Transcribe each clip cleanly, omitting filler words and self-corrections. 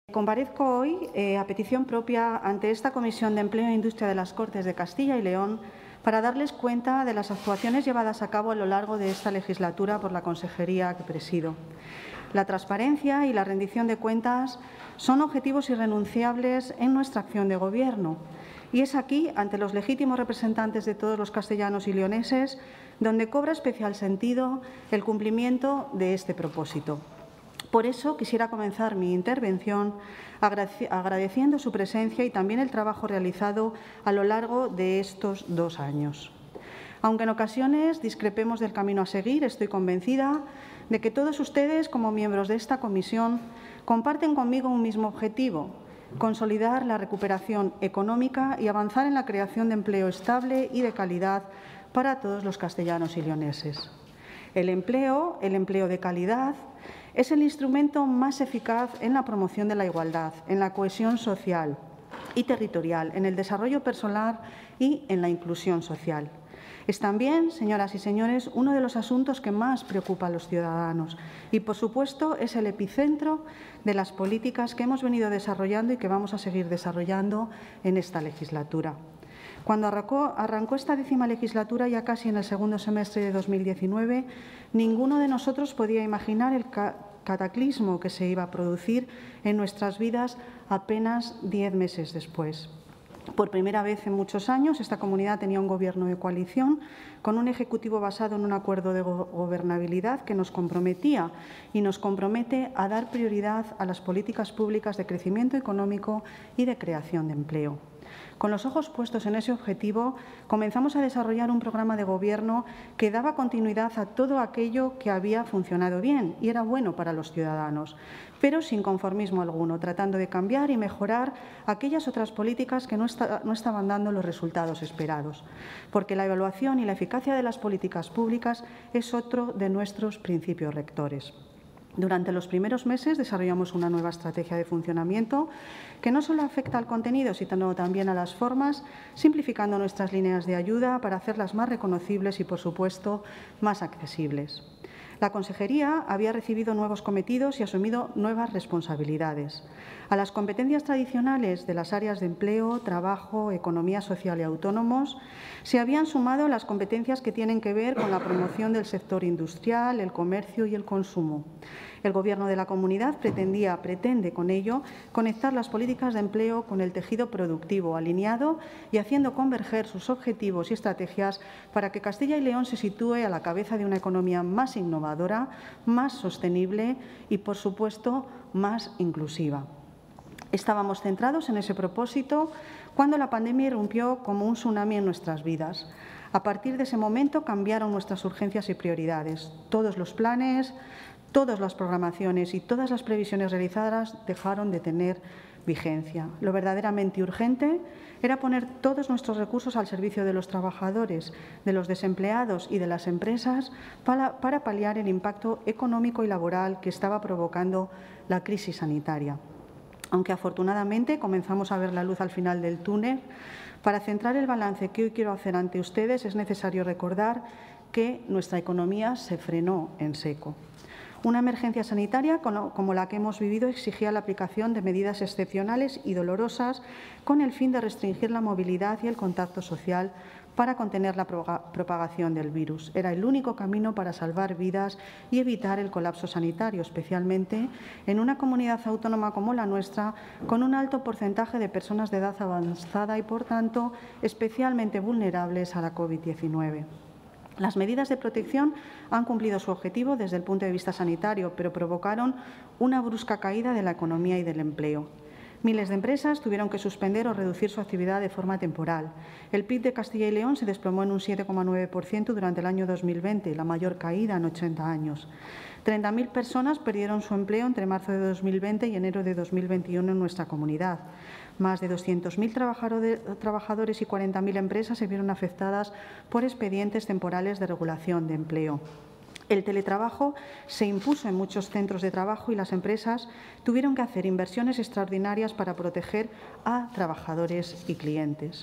Comparezco hoy a petición propia ante esta Comisión de Empleo e Industria de las Cortes de Castilla y León para darles cuenta de las actuaciones llevadas a cabo a lo largo de esta legislatura por la consejería que presido. La transparencia y la rendición de cuentas son objetivos irrenunciables en nuestra acción de Gobierno y es aquí, ante los legítimos representantes de todos los castellanos y leoneses, donde cobra especial sentido el cumplimiento de este propósito. Por eso quisiera comenzar mi intervención agradeciendo su presencia y también el trabajo realizado a lo largo de estos 2 años. Aunque en ocasiones discrepemos del camino a seguir, estoy convencida de que todos ustedes, como miembros de esta comisión, comparten conmigo un mismo objetivo: consolidar la recuperación económica y avanzar en la creación de empleo estable y de calidad para todos los castellanos y leoneses. El empleo de calidad, es el instrumento más eficaz en la promoción de la igualdad, en la cohesión social y territorial, en el desarrollo personal y en la inclusión social. Es también, señoras y señores, uno de los asuntos que más preocupa a los ciudadanos y, por supuesto, es el epicentro de las políticas que hemos venido desarrollando y que vamos a seguir desarrollando en esta legislatura. Cuando arrancó esta 10ª legislatura, ya casi en el segundo semestre de 2019, ninguno de nosotros podía imaginar el cataclismo que se iba a producir en nuestras vidas apenas 10 meses después. Por primera vez en muchos años, esta comunidad tenía un Gobierno de coalición con un Ejecutivo basado en un acuerdo de gobernabilidad que nos comprometía y nos compromete a dar prioridad a las políticas públicas de crecimiento económico y de creación de empleo. Con los ojos puestos en ese objetivo, comenzamos a desarrollar un programa de Gobierno que daba continuidad a todo aquello que había funcionado bien y era bueno para los ciudadanos, pero sin conformismo alguno, tratando de cambiar y mejorar aquellas otras políticas que no estaban dando los resultados esperados, porque la evaluación y la eficacia de las políticas públicas es otro de nuestros principios rectores. Durante los primeros meses desarrollamos una nueva estrategia de funcionamiento que no solo afecta al contenido, sino también a las formas, simplificando nuestras líneas de ayuda para hacerlas más reconocibles y, por supuesto, más accesibles. La consejería había recibido nuevos cometidos y asumido nuevas responsabilidades. A las competencias tradicionales de las áreas de empleo, trabajo, economía social y autónomos se habían sumado las competencias que tienen que ver con la promoción del sector industrial, el comercio y el consumo. El Gobierno de la Comunidad pretende con ello conectar las políticas de empleo con el tejido productivo alineado y haciendo converger sus objetivos y estrategias para que Castilla y León se sitúe a la cabeza de una economía más innovadora, más sostenible y, por supuesto, más inclusiva. Estábamos centrados en ese propósito cuando la pandemia irrumpió como un tsunami en nuestras vidas. A partir de ese momento cambiaron nuestras urgencias y prioridades. Todos los planes, todas las programaciones y todas las previsiones realizadas dejaron de tener vigencia. Lo verdaderamente urgente era poner todos nuestros recursos al servicio de los trabajadores, de los desempleados y de las empresas para paliar el impacto económico y laboral que estaba provocando la crisis sanitaria. Aunque afortunadamente comenzamos a ver la luz al final del túnel, para centrar el balance que hoy quiero hacer ante ustedes es necesario recordar que nuestra economía se frenó en seco. Una emergencia sanitaria como la que hemos vivido exigía la aplicación de medidas excepcionales y dolorosas con el fin de restringir la movilidad y el contacto social para contener la propagación del virus. Era el único camino para salvar vidas y evitar el colapso sanitario, especialmente en una comunidad autónoma como la nuestra, con un alto porcentaje de personas de edad avanzada y, por tanto, especialmente vulnerables a la COVID-19. Las medidas de protección han cumplido su objetivo desde el punto de vista sanitario, pero provocaron una brusca caída de la economía y del empleo. Miles de empresas tuvieron que suspender o reducir su actividad de forma temporal. El PIB de Castilla y León se desplomó en un 7,9% durante el año 2020, la mayor caída en 80 años. 30.000 personas perdieron su empleo entre marzo de 2020 y enero de 2021 en nuestra comunidad. Más de 200.000 trabajadores y 40.000 empresas se vieron afectadas por expedientes temporales de regulación de empleo. El teletrabajo se impuso en muchos centros de trabajo y las empresas tuvieron que hacer inversiones extraordinarias para proteger a trabajadores y clientes.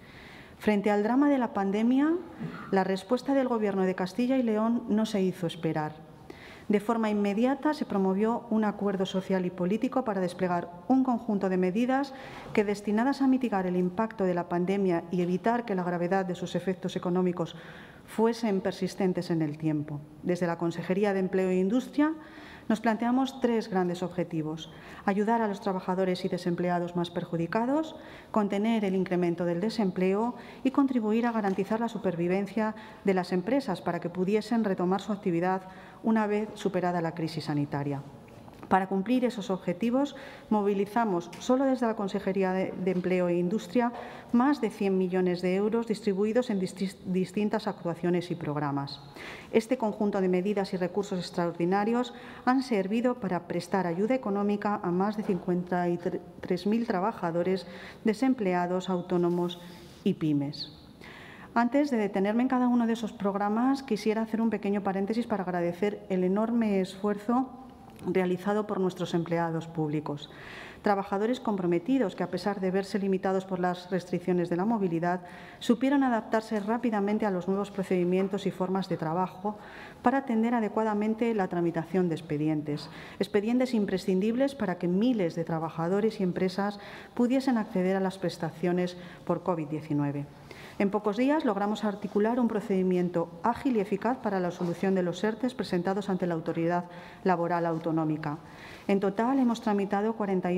Frente al drama de la pandemia, la respuesta del Gobierno de Castilla y León no se hizo esperar. De forma inmediata se promovió un acuerdo social y político para desplegar un conjunto de medidas que, destinadas a mitigar el impacto de la pandemia y evitar que la gravedad de sus efectos económicos fuesen persistentes en el tiempo. Desde la Consejería de Empleo e Industria nos planteamos tres grandes objetivos: ayudar a los trabajadores y desempleados más perjudicados, contener el incremento del desempleo y contribuir a garantizar la supervivencia de las empresas para que pudiesen retomar su actividad una vez superada la crisis sanitaria. Para cumplir esos objetivos, movilizamos solo desde la Consejería de Empleo e Industria más de 100 millones de euros distribuidos en distintas actuaciones y programas. Este conjunto de medidas y recursos extraordinarios han servido para prestar ayuda económica a más de 53.000 trabajadores, desempleados, autónomos y pymes. Antes de detenerme en cada uno de esos programas, quisiera hacer un pequeño paréntesis para agradecer el enorme esfuerzo realizado por nuestros empleados públicos, trabajadores comprometidos que, a pesar de verse limitados por las restricciones de la movilidad, supieron adaptarse rápidamente a los nuevos procedimientos y formas de trabajo para atender adecuadamente la tramitación de expedientes imprescindibles para que miles de trabajadores y empresas pudiesen acceder a las prestaciones por COVID-19. En pocos días logramos articular un procedimiento ágil y eficaz para la solución de los ERTE presentados ante la Autoridad Laboral Autonómica. En total, hemos tramitado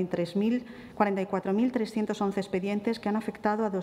44.311 expedientes que han afectado a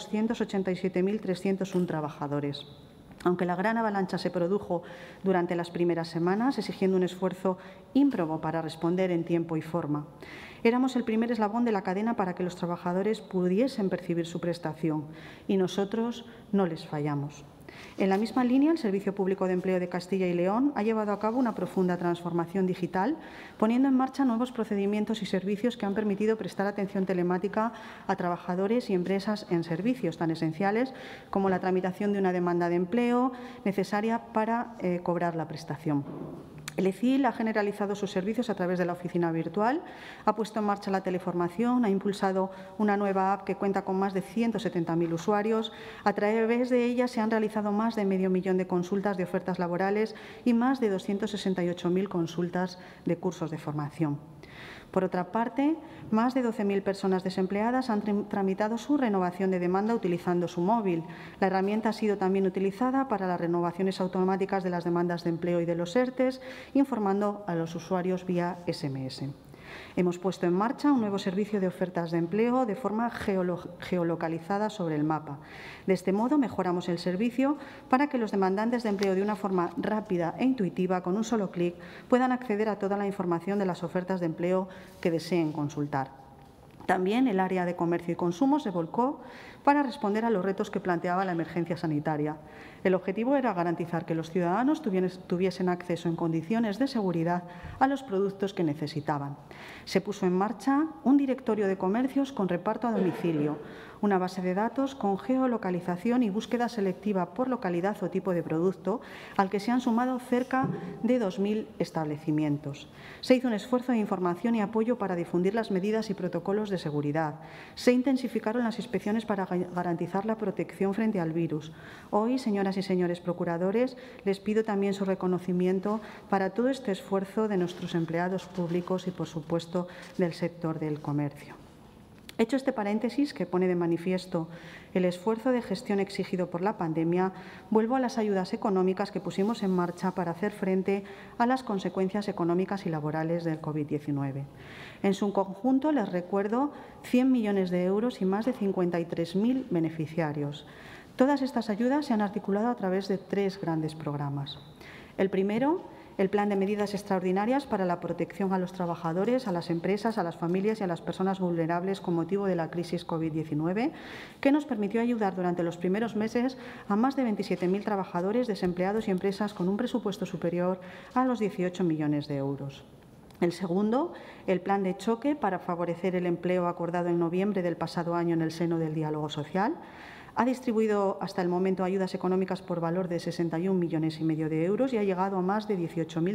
287.301 trabajadores. Aunque la gran avalancha se produjo durante las primeras semanas, exigiendo un esfuerzo ímprobo para responder en tiempo y forma. Éramos el primer eslabón de la cadena para que los trabajadores pudiesen percibir su prestación y nosotros no les fallamos. En la misma línea, el Servicio Público de Empleo de Castilla y León ha llevado a cabo una profunda transformación digital, poniendo en marcha nuevos procedimientos y servicios que han permitido prestar atención telemática a trabajadores y empresas en servicios tan esenciales como la tramitación de una demanda de empleo necesaria para cobrar la prestación. El ECIL ha generalizado sus servicios a través de la oficina virtual, ha puesto en marcha la teleformación, ha impulsado una nueva app que cuenta con más de 170.000 usuarios. A través de ella se han realizado más de medio millón de consultas de ofertas laborales y más de 268.000 consultas de cursos de formación. Por otra parte, más de 12.000 personas desempleadas han tramitado su renovación de demanda utilizando su móvil. La herramienta ha sido también utilizada para las renovaciones automáticas de las demandas de empleo y de los ERTE, informando a los usuarios vía SMS. Hemos puesto en marcha un nuevo servicio de ofertas de empleo de forma geolocalizada sobre el mapa. De este modo, mejoramos el servicio para que los demandantes de empleo, de una forma rápida e intuitiva, con un solo clic, puedan acceder a toda la información de las ofertas de empleo que deseen consultar. También el área de comercio y consumo se volcó para responder a los retos que planteaba la emergencia sanitaria. El objetivo era garantizar que los ciudadanos tuviesen acceso en condiciones de seguridad a los productos que necesitaban. Se puso en marcha un directorio de comercios con reparto a domicilio, una base de datos con geolocalización y búsqueda selectiva por localidad o tipo de producto, al que se han sumado cerca de 2.000 establecimientos. Se hizo un esfuerzo de información y apoyo para difundir las medidas y protocolos de seguridad. Se intensificaron las inspecciones para garantizar la protección frente al virus. Hoy, señoras y señores procuradores, les pido también su reconocimiento para todo este esfuerzo de nuestros empleados públicos y, por supuesto, del sector del comercio. Hecho este paréntesis que pone de manifiesto el esfuerzo de gestión exigido por la pandemia, vuelvo a las ayudas económicas que pusimos en marcha para hacer frente a las consecuencias económicas y laborales del COVID-19. En su conjunto, les recuerdo, 100 millones de euros y más de 53.000 beneficiarios. Todas estas ayudas se han articulado a través de tres grandes programas. El primero, el Plan de Medidas Extraordinarias para la protección a los trabajadores, a las empresas, a las familias y a las personas vulnerables con motivo de la crisis COVID-19, que nos permitió ayudar durante los primeros meses a más de 27.000 trabajadores, desempleados y empresas con un presupuesto superior a los 18 millones de euros. El segundo, el Plan de Choque para favorecer el empleo acordado en noviembre del pasado año en el seno del diálogo social. Ha distribuido hasta el momento ayudas económicas por valor de 61,5 millones de euros y ha llegado a más de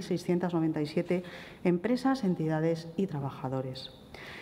18.697 empresas, entidades y trabajadores.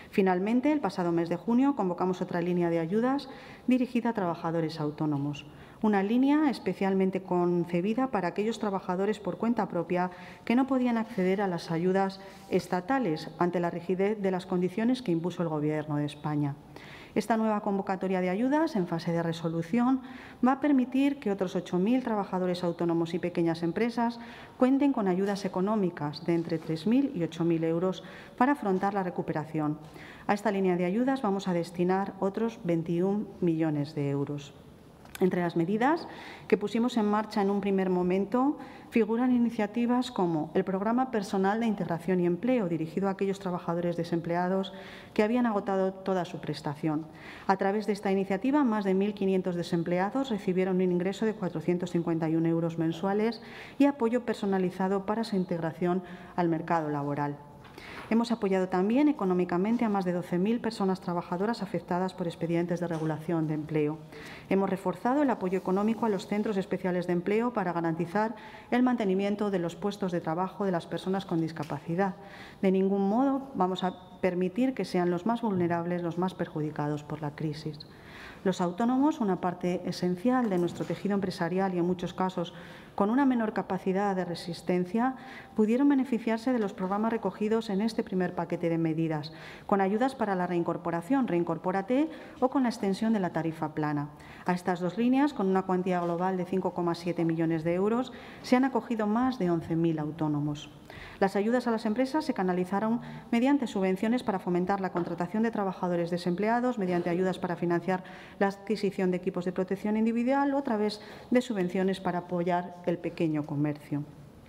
Finalmente, el pasado mes de junio convocamos otra línea de ayudas dirigida a trabajadores autónomos. una línea especialmente concebida para aquellos trabajadores por cuenta propia que no podían acceder a las ayudas estatales ante la rigidez de las condiciones que impuso el Gobierno de España. Esta nueva convocatoria de ayudas, en fase de resolución, va a permitir que otros 8.000 trabajadores autónomos y pequeñas empresas cuenten con ayudas económicas de entre 3.000 y 8.000 euros para afrontar la recuperación. A esta línea de ayudas vamos a destinar otros 21 millones de euros. Entre las medidas que pusimos en marcha en un primer momento figuran iniciativas como el Programa Personal de Integración y Empleo, dirigido a aquellos trabajadores desempleados que habían agotado toda su prestación. A través de esta iniciativa, más de 1.500 desempleados recibieron un ingreso de 451 euros mensuales y apoyo personalizado para su integración al mercado laboral. Hemos apoyado también económicamente a más de 12.000 personas trabajadoras afectadas por expedientes de regulación de empleo. Hemos reforzado el apoyo económico a los centros especiales de empleo para garantizar el mantenimiento de los puestos de trabajo de las personas con discapacidad. De ningún modo vamos a permitir que sean los más vulnerables los más perjudicados por la crisis. Los autónomos, una parte esencial de nuestro tejido empresarial y en muchos casos con una menor capacidad de resistencia, pudieron beneficiarse de los programas recogidos en este primer paquete de medidas, con ayudas para la reincorporación, Reincorpórate, o con la extensión de la tarifa plana. A estas dos líneas, con una cuantía global de 5,7 millones de euros, se han acogido más de 11.000 autónomos. Las ayudas a las empresas se canalizaron mediante subvenciones para fomentar la contratación de trabajadores desempleados, mediante ayudas para financiar la adquisición de equipos de protección individual o a través de subvenciones para apoyar el pequeño comercio.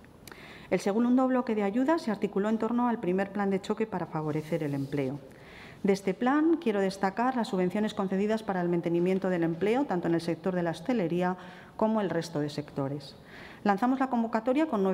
El segundo bloque de ayudas se articuló en torno al primer plan de choque para favorecer el empleo. De este plan quiero destacar las subvenciones concedidas para el mantenimiento del empleo, tanto en el sector de la hostelería como el resto de sectores. Lanzamos la convocatoria con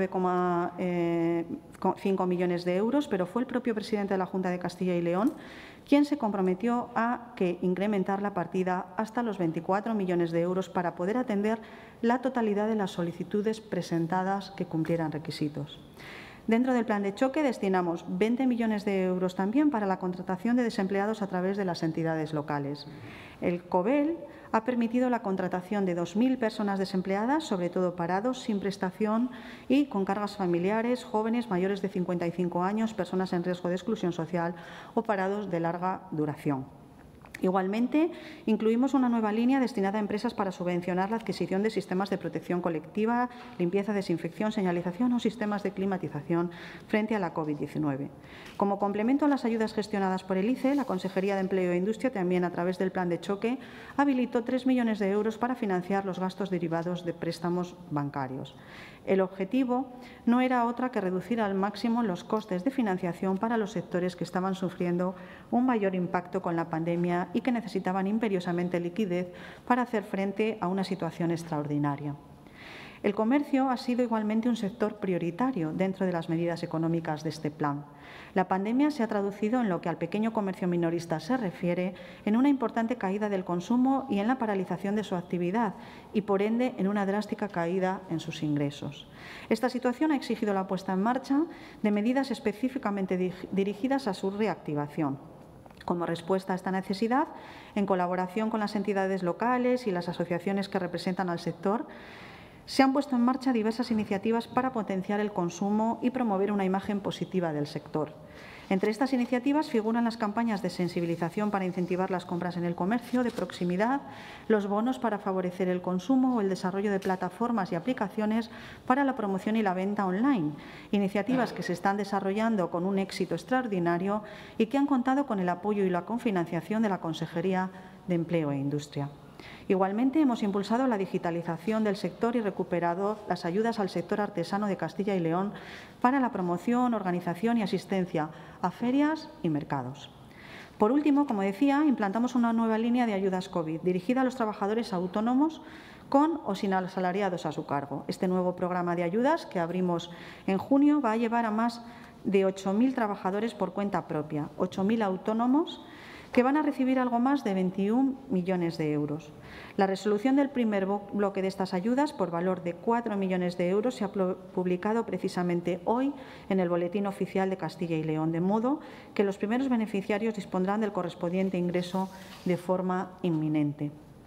9,5 millones de euros, pero fue el propio presidente de la Junta de Castilla y León quien se comprometió a incrementar la partida hasta los 24 millones de euros para poder atender la totalidad de las solicitudes presentadas que cumplieran requisitos. Dentro del plan de choque destinamos 20 millones de euros también para la contratación de desempleados a través de las entidades locales. El COBEL ha permitido la contratación de 2.000 personas desempleadas, sobre todo parados, sin prestación y con cargas familiares, jóvenes mayores de 55 años, personas en riesgo de exclusión social o parados de larga duración. Igualmente, incluimos una nueva línea destinada a empresas para subvencionar la adquisición de sistemas de protección colectiva, limpieza, desinfección, señalización o sistemas de climatización frente a la COVID-19. Como complemento a las ayudas gestionadas por el ICE, la Consejería de Empleo e Industria, también a través del plan de choque, habilitó 3 millones de euros para financiar los gastos derivados de préstamos bancarios. El objetivo no era otra que reducir al máximo los costes de financiación para los sectores que estaban sufriendo un mayor impacto con la pandemia y que necesitaban imperiosamente liquidez para hacer frente a una situación extraordinaria. El comercio ha sido igualmente un sector prioritario dentro de las medidas económicas de este plan. La pandemia se ha traducido en lo que al pequeño comercio minorista se refiere en una importante caída del consumo y en la paralización de su actividad y, por ende, en una drástica caída en sus ingresos. Esta situación ha exigido la puesta en marcha de medidas específicamente dirigidas a su reactivación. Como respuesta a esta necesidad, en colaboración con las entidades locales y las asociaciones que representan al sector, se han puesto en marcha diversas iniciativas para potenciar el consumo y promover una imagen positiva del sector. Entre estas iniciativas figuran las campañas de sensibilización para incentivar las compras en el comercio de proximidad, los bonos para favorecer el consumo o el desarrollo de plataformas y aplicaciones para la promoción y la venta online, iniciativas que se están desarrollando con un éxito extraordinario y que han contado con el apoyo y la cofinanciación de la Consejería de Empleo e Industria. Igualmente, hemos impulsado la digitalización del sector y recuperado las ayudas al sector artesano de Castilla y León para la promoción, organización y asistencia a ferias y mercados. Por último, como decía, implantamos una nueva línea de ayudas COVID dirigida a los trabajadores autónomos con o sin asalariados a su cargo. Este nuevo programa de ayudas que abrimos en junio va a llevar a más de 8.000 trabajadores por cuenta propia, 8.000 autónomos que van a recibir algo más de 21 millones de euros. La resolución del primer bloque de estas ayudas, por valor de 4 millones de euros, se ha publicado precisamente hoy en el Boletín Oficial de Castilla y León, de modo que los primeros beneficiarios dispondrán del correspondiente ingreso de forma inminente.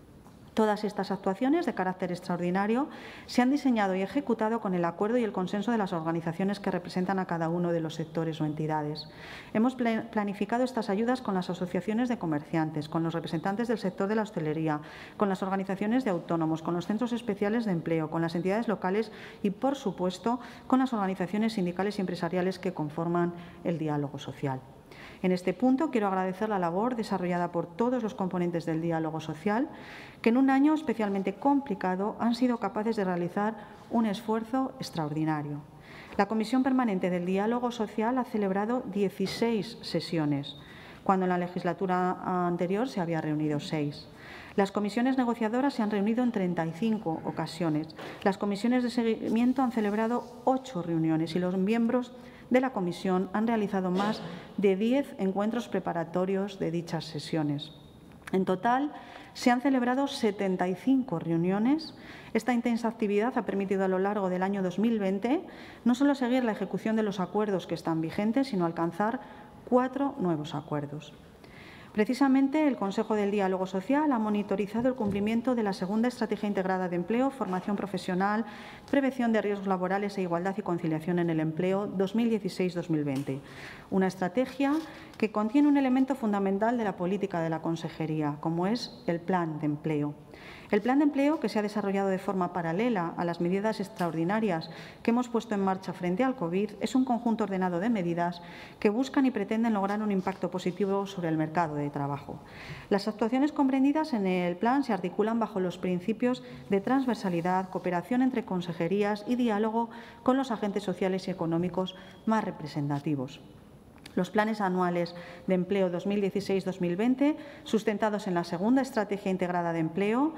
Todas estas actuaciones de carácter extraordinario se han diseñado y ejecutado con el acuerdo y el consenso de las organizaciones que representan a cada uno de los sectores o entidades. Hemos planificado estas ayudas con las asociaciones de comerciantes, con los representantes del sector de la hostelería, con las organizaciones de autónomos, con los centros especiales de empleo, con las entidades locales y, por supuesto, con las organizaciones sindicales y empresariales que conforman el diálogo social. En este punto quiero agradecer la labor desarrollada por todos los componentes del diálogo social, que en un año especialmente complicado han sido capaces de realizar un esfuerzo extraordinario. La Comisión Permanente del Diálogo Social ha celebrado 16 sesiones, cuando en la legislatura anterior se había reunido 6. Las comisiones negociadoras se han reunido en 35 ocasiones. Las comisiones de seguimiento han celebrado 8 reuniones y los miembros de la comisión han realizado más de 10 encuentros preparatorios de dichas sesiones. En total, se han celebrado 75 reuniones. Esta intensa actividad ha permitido a lo largo del año 2020 no solo seguir la ejecución de los acuerdos que están vigentes, sino alcanzar 4 nuevos acuerdos. Precisamente, el Consejo del Diálogo Social ha monitorizado el cumplimiento de la segunda Estrategia Integrada de Empleo, Formación Profesional, Prevención de Riesgos Laborales e Igualdad y Conciliación en el Empleo 2016-2020. Una estrategia que contiene un elemento fundamental de la política de la Consejería, como es el Plan de Empleo. El Plan de Empleo, que se ha desarrollado de forma paralela a las medidas extraordinarias que hemos puesto en marcha frente al COVID, es un conjunto ordenado de medidas que buscan y pretenden lograr un impacto positivo sobre el mercado de trabajo. Las actuaciones comprendidas en el plan se articulan bajo los principios de transversalidad, cooperación entre consejerías y diálogo con los agentes sociales y económicos más representativos. Los planes anuales de empleo 2016-2020, sustentados en la segunda Estrategia Integrada de Empleo,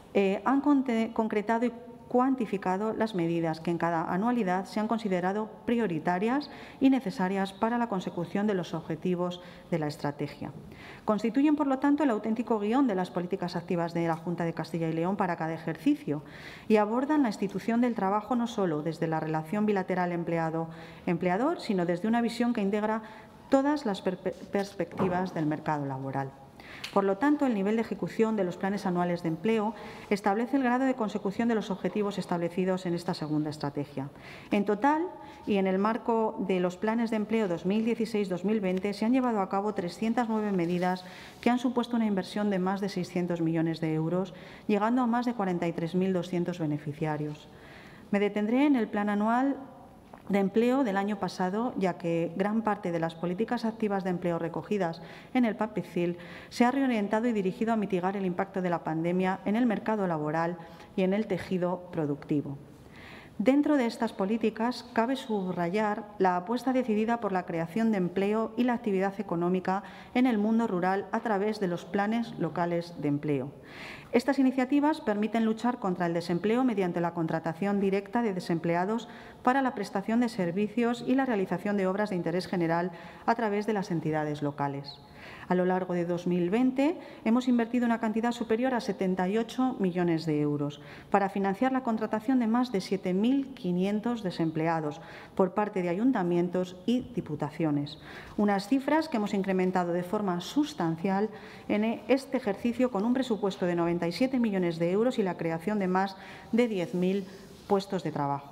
han concretado y cuantificado las medidas que en cada anualidad se han considerado prioritarias y necesarias para la consecución de los objetivos de la estrategia. Constituyen, por lo tanto, el auténtico guión de las políticas activas de la Junta de Castilla y León para cada ejercicio y abordan la institución del trabajo no solo desde la relación bilateral empleado-empleador, sino desde una visión que integra todas las perspectivas del mercado laboral. Por lo tanto, el nivel de ejecución de los planes anuales de empleo establece el grado de consecución de los objetivos establecidos en esta segunda estrategia. En total, y en el marco de los planes de empleo 2016-2020, se han llevado a cabo 309 medidas que han supuesto una inversión de más de 600 millones de euros, llegando a más de 43.200 beneficiarios. Me detendré en el plan anual de empleo del año pasado, ya que gran parte de las políticas activas de empleo recogidas en el PAPECIL se ha reorientado y dirigido a mitigar el impacto de la pandemia en el mercado laboral y en el tejido productivo. Dentro de estas políticas, cabe subrayar la apuesta decidida por la creación de empleo y la actividad económica en el mundo rural a través de los planes locales de empleo. Estas iniciativas permiten luchar contra el desempleo mediante la contratación directa de desempleados para la prestación de servicios y la realización de obras de interés general a través de las entidades locales. A lo largo de 2020 hemos invertido una cantidad superior a 78 millones de euros para financiar la contratación de más de 7.500 desempleados por parte de ayuntamientos y diputaciones. Unas cifras que hemos incrementado de forma sustancial en este ejercicio con un presupuesto de 97 millones de euros y la creación de más de 10.000 puestos de trabajo.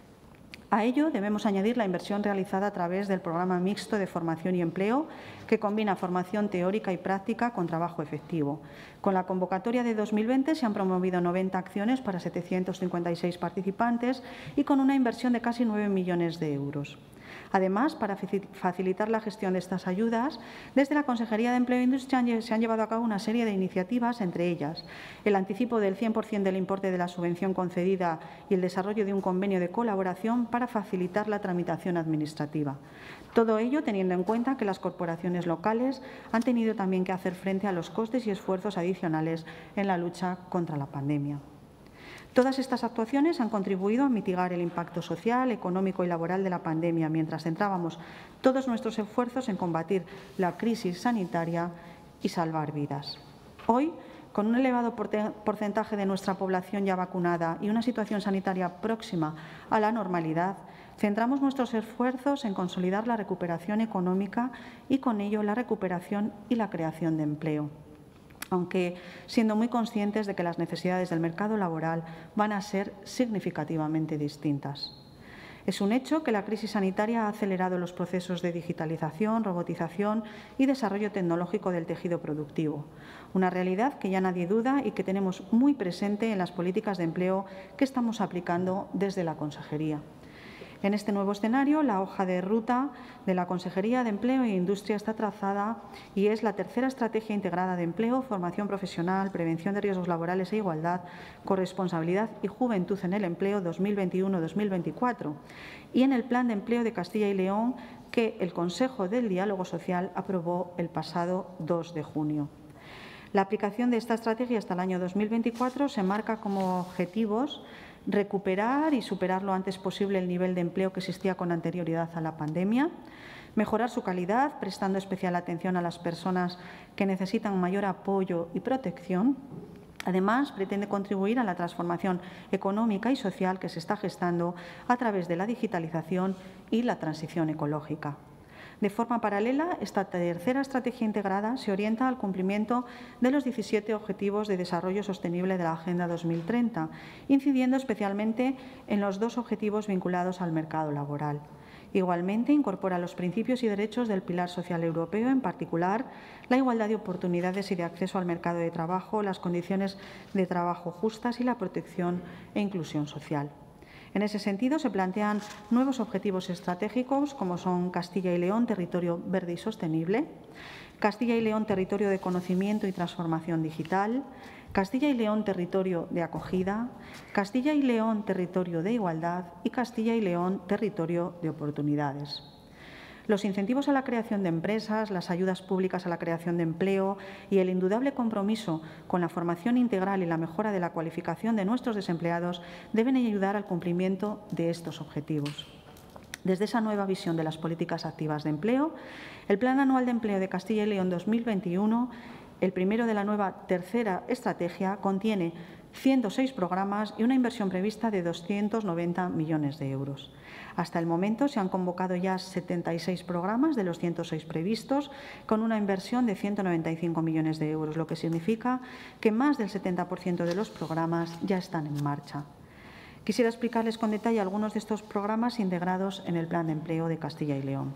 A ello debemos añadir la inversión realizada a través del Programa Mixto de Formación y Empleo, que combina formación teórica y práctica con trabajo efectivo. Con la convocatoria de 2020 se han promovido 90 acciones para 756 participantes y con una inversión de casi 9 millones de euros. Además, para facilitar la gestión de estas ayudas, desde la Consejería de Empleo e Industria se han llevado a cabo una serie de iniciativas, entre ellas el anticipo del 100% del importe de la subvención concedida y el desarrollo de un convenio de colaboración para facilitar la tramitación administrativa. Todo ello teniendo en cuenta que las corporaciones locales han tenido también que hacer frente a los costes y esfuerzos adicionales en la lucha contra la pandemia. Todas estas actuaciones han contribuido a mitigar el impacto social, económico y laboral de la pandemia, mientras centrábamos todos nuestros esfuerzos en combatir la crisis sanitaria y salvar vidas. Hoy, con un elevado porcentaje de nuestra población ya vacunada y una situación sanitaria próxima a la normalidad, centramos nuestros esfuerzos en consolidar la recuperación económica y, con ello, la recuperación y la creación de empleo. aunque siendo muy conscientes de que las necesidades del mercado laboral van a ser significativamente distintas. Es un hecho que la crisis sanitaria ha acelerado los procesos de digitalización, robotización y desarrollo tecnológico del tejido productivo, una realidad que ya nadie duda y que tenemos muy presente en las políticas de empleo que estamos aplicando desde la Consejería. En este nuevo escenario, la hoja de ruta de la Consejería de Empleo e Industria está trazada y es la tercera estrategia integrada de empleo, formación profesional, prevención de riesgos laborales e igualdad, corresponsabilidad y juventud en el empleo 2021-2024 y en el Plan de Empleo de Castilla y León que el Consejo del Diálogo Social aprobó el pasado 2 de junio. La aplicación de esta estrategia hasta el año 2024 se marca como objetivos recuperar y superar lo antes posible el nivel de empleo que existía con anterioridad a la pandemia, mejorar su calidad, prestando especial atención a las personas que necesitan mayor apoyo y protección. Además, pretende contribuir a la transformación económica y social que se está gestando a través de la digitalización y la transición ecológica. De forma paralela, esta tercera estrategia integrada se orienta al cumplimiento de los 17 Objetivos de Desarrollo Sostenible de la Agenda 2030, incidiendo especialmente en los 2 objetivos vinculados al mercado laboral. Igualmente, incorpora los principios y derechos del Pilar Social Europeo, en particular la igualdad de oportunidades y de acceso al mercado de trabajo, las condiciones de trabajo justas y la protección e inclusión social. En ese sentido, se plantean nuevos objetivos estratégicos, como son Castilla y León, territorio verde y sostenible, Castilla y León, territorio de conocimiento y transformación digital, Castilla y León, territorio de acogida, Castilla y León, territorio de igualdad y Castilla y León, territorio de oportunidades. Los incentivos a la creación de empresas, las ayudas públicas a la creación de empleo y el indudable compromiso con la formación integral y la mejora de la cualificación de nuestros desempleados deben ayudar al cumplimiento de estos objetivos. Desde esa nueva visión de las políticas activas de empleo, el Plan Anual de Empleo de Castilla y León 2021, el primero de la nueva tercera estrategia, contiene 106 programas y una inversión prevista de 290 millones de euros. Hasta el momento se han convocado ya 76 programas de los 106 previstos, con una inversión de 195 millones de euros, lo que significa que más del 70% de los programas ya están en marcha. Quisiera explicarles con detalle algunos de estos programas integrados en el Plan de Empleo de Castilla y León.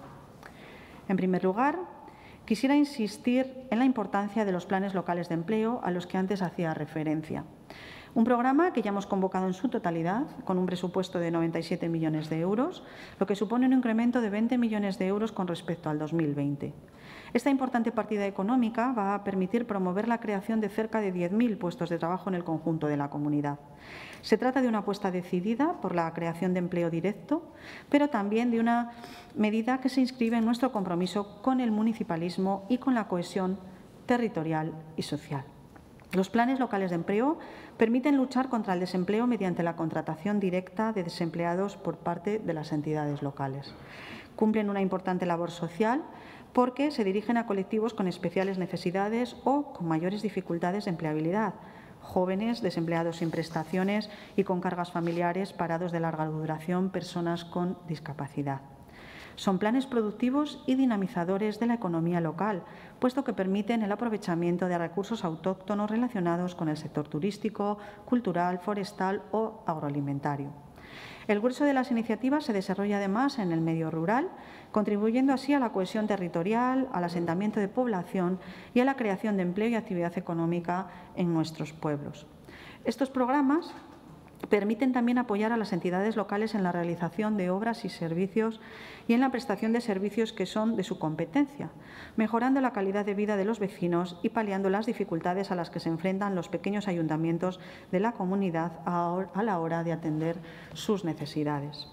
En primer lugar, quisiera insistir en la importancia de los planes locales de empleo a los que antes hacía referencia. Un programa que ya hemos convocado en su totalidad, con un presupuesto de 97 millones de euros, lo que supone un incremento de 20 millones de euros con respecto al 2020. Esta importante partida económica va a permitir promover la creación de cerca de 10.000 puestos de trabajo en el conjunto de la comunidad. Se trata de una apuesta decidida por la creación de empleo directo, pero también de una medida que se inscribe en nuestro compromiso con el municipalismo y con la cohesión territorial y social. Los planes locales de empleo permiten luchar contra el desempleo mediante la contratación directa de desempleados por parte de las entidades locales. Cumplen una importante labor social porque se dirigen a colectivos con especiales necesidades o con mayores dificultades de empleabilidad, jóvenes, desempleados sin prestaciones y con cargas familiares, parados de larga duración, personas con discapacidad. Son planes productivos y dinamizadores de la economía local, puesto que permiten el aprovechamiento de recursos autóctonos relacionados con el sector turístico, cultural, forestal o agroalimentario. El grueso de las iniciativas se desarrolla además en el medio rural, contribuyendo así a la cohesión territorial, al asentamiento de población y a la creación de empleo y actividad económica en nuestros pueblos. Estos programas permiten también apoyar a las entidades locales en la realización de obras y servicios y en la prestación de servicios que son de su competencia, mejorando la calidad de vida de los vecinos y paliando las dificultades a las que se enfrentan los pequeños ayuntamientos de la comunidad a la hora de atender sus necesidades.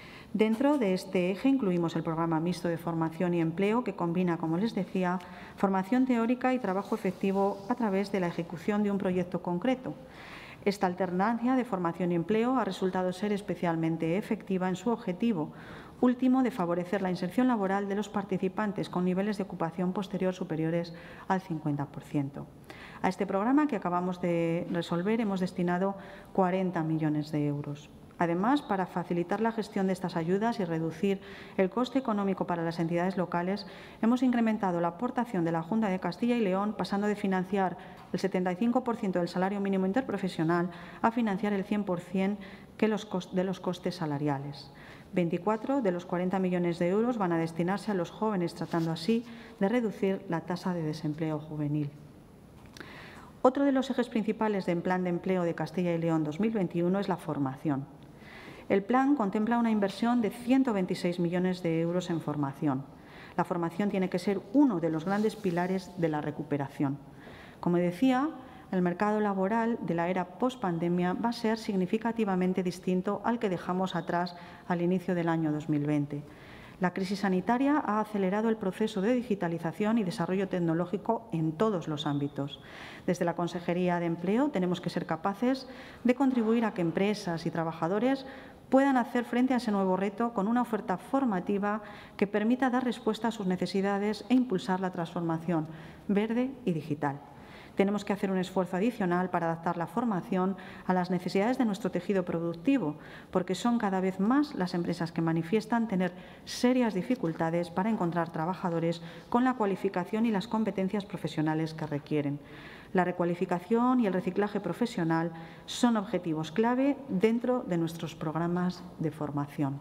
Dentro de este eje incluimos el programa mixto de formación y empleo que combina, como les decía, formación teórica y trabajo efectivo a través de la ejecución de un proyecto concreto. Esta alternancia de formación y empleo ha resultado ser especialmente efectiva en su objetivo último de favorecer la inserción laboral de los participantes con niveles de ocupación posterior superiores al 50%. A este programa que acabamos de resolver hemos destinado 40 millones de euros. Además, para facilitar la gestión de estas ayudas y reducir el coste económico para las entidades locales, hemos incrementado la aportación de la Junta de Castilla y León, pasando de financiar el 75% del salario mínimo interprofesional a financiar el 100% de los costes salariales. 24 de los 40 millones de euros van a destinarse a los jóvenes, tratando así de reducir la tasa de desempleo juvenil. Otro de los ejes principales del Plan de Empleo de Castilla y León 2021 es la formación. El plan contempla una inversión de 126 millones de euros en formación. La formación tiene que ser uno de los grandes pilares de la recuperación. Como decía, el mercado laboral de la era post-pandemia va a ser significativamente distinto al que dejamos atrás al inicio del año 2020. La crisis sanitaria ha acelerado el proceso de digitalización y desarrollo tecnológico en todos los ámbitos. Desde la Consejería de Empleo tenemos que ser capaces de contribuir a que empresas y trabajadores puedan hacer frente a ese nuevo reto con una oferta formativa que permita dar respuesta a sus necesidades e impulsar la transformación verde y digital. Tenemos que hacer un esfuerzo adicional para adaptar la formación a las necesidades de nuestro tejido productivo, porque son cada vez más las empresas que manifiestan tener serias dificultades para encontrar trabajadores con la cualificación y las competencias profesionales que requieren. La recualificación y el reciclaje profesional son objetivos clave dentro de nuestros programas de formación.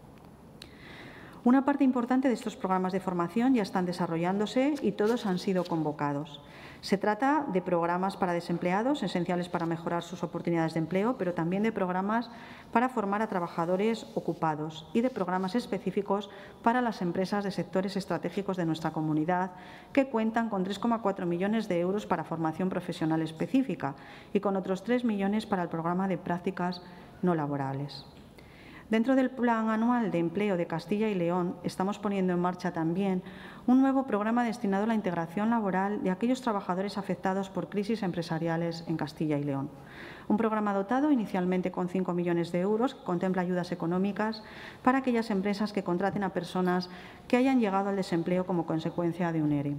Una parte importante de estos programas de formación ya están desarrollándose y todos han sido convocados. Se trata de programas para desempleados, esenciales para mejorar sus oportunidades de empleo, pero también de programas para formar a trabajadores ocupados y de programas específicos para las empresas de sectores estratégicos de nuestra comunidad, que cuentan con 3,4 millones de euros para formación profesional específica y con otros 3 millones para el programa de prácticas no laborales. Dentro del Plan Anual de Empleo de Castilla y León estamos poniendo en marcha también un nuevo programa destinado a la integración laboral de aquellos trabajadores afectados por crisis empresariales en Castilla y León. Un programa dotado inicialmente con 5 millones de euros que contempla ayudas económicas para aquellas empresas que contraten a personas que hayan llegado al desempleo como consecuencia de un ERE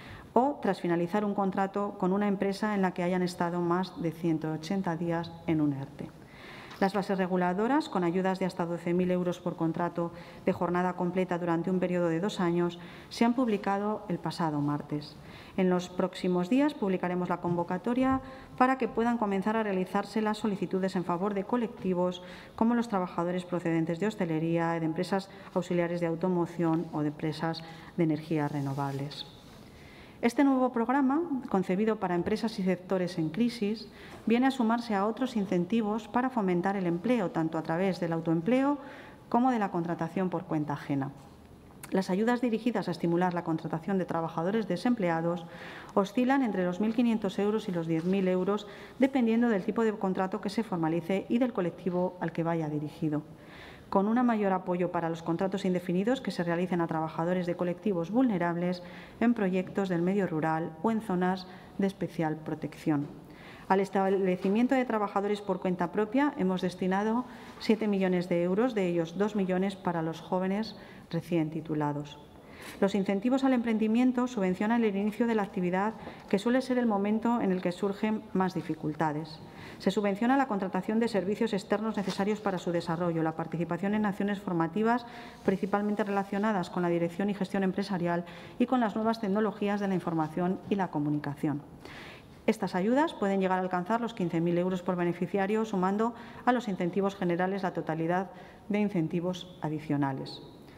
o tras finalizar un contrato con una empresa en la que hayan estado más de 180 días en un ERTE. Las bases reguladoras, con ayudas de hasta 12.000 euros por contrato de jornada completa durante un periodo de 2 años, se han publicado el pasado martes. En los próximos días publicaremos la convocatoria para que puedan comenzar a realizarse las solicitudes en favor de colectivos como los trabajadores procedentes de hostelería, de empresas auxiliares de automoción o de empresas de energías renovables. Este nuevo programa, concebido para empresas y sectores en crisis, viene a sumarse a otros incentivos para fomentar el empleo, tanto a través del autoempleo como de la contratación por cuenta ajena. Las ayudas dirigidas a estimular la contratación de trabajadores desempleados oscilan entre los 1.500 euros y los 10.000 euros, dependiendo del tipo de contrato que se formalice y del colectivo al que vaya dirigido, con un mayor apoyo para los contratos indefinidos que se realicen a trabajadores de colectivos vulnerables en proyectos del medio rural o en zonas de especial protección. Al establecimiento de trabajadores por cuenta propia hemos destinado 7 millones de euros, de ellos 2 millones para los jóvenes recién titulados. Los incentivos al emprendimiento subvencionan el inicio de la actividad, que suele ser el momento en el que surgen más dificultades. Se subvenciona la contratación de servicios externos necesarios para su desarrollo, la participación en acciones formativas principalmente relacionadas con la dirección y gestión empresarial y con las nuevas tecnologías de la información y la comunicación. Estas ayudas pueden llegar a alcanzar los 15.000 euros por beneficiario, sumando a los incentivos generales la totalidad de incentivos adicionales.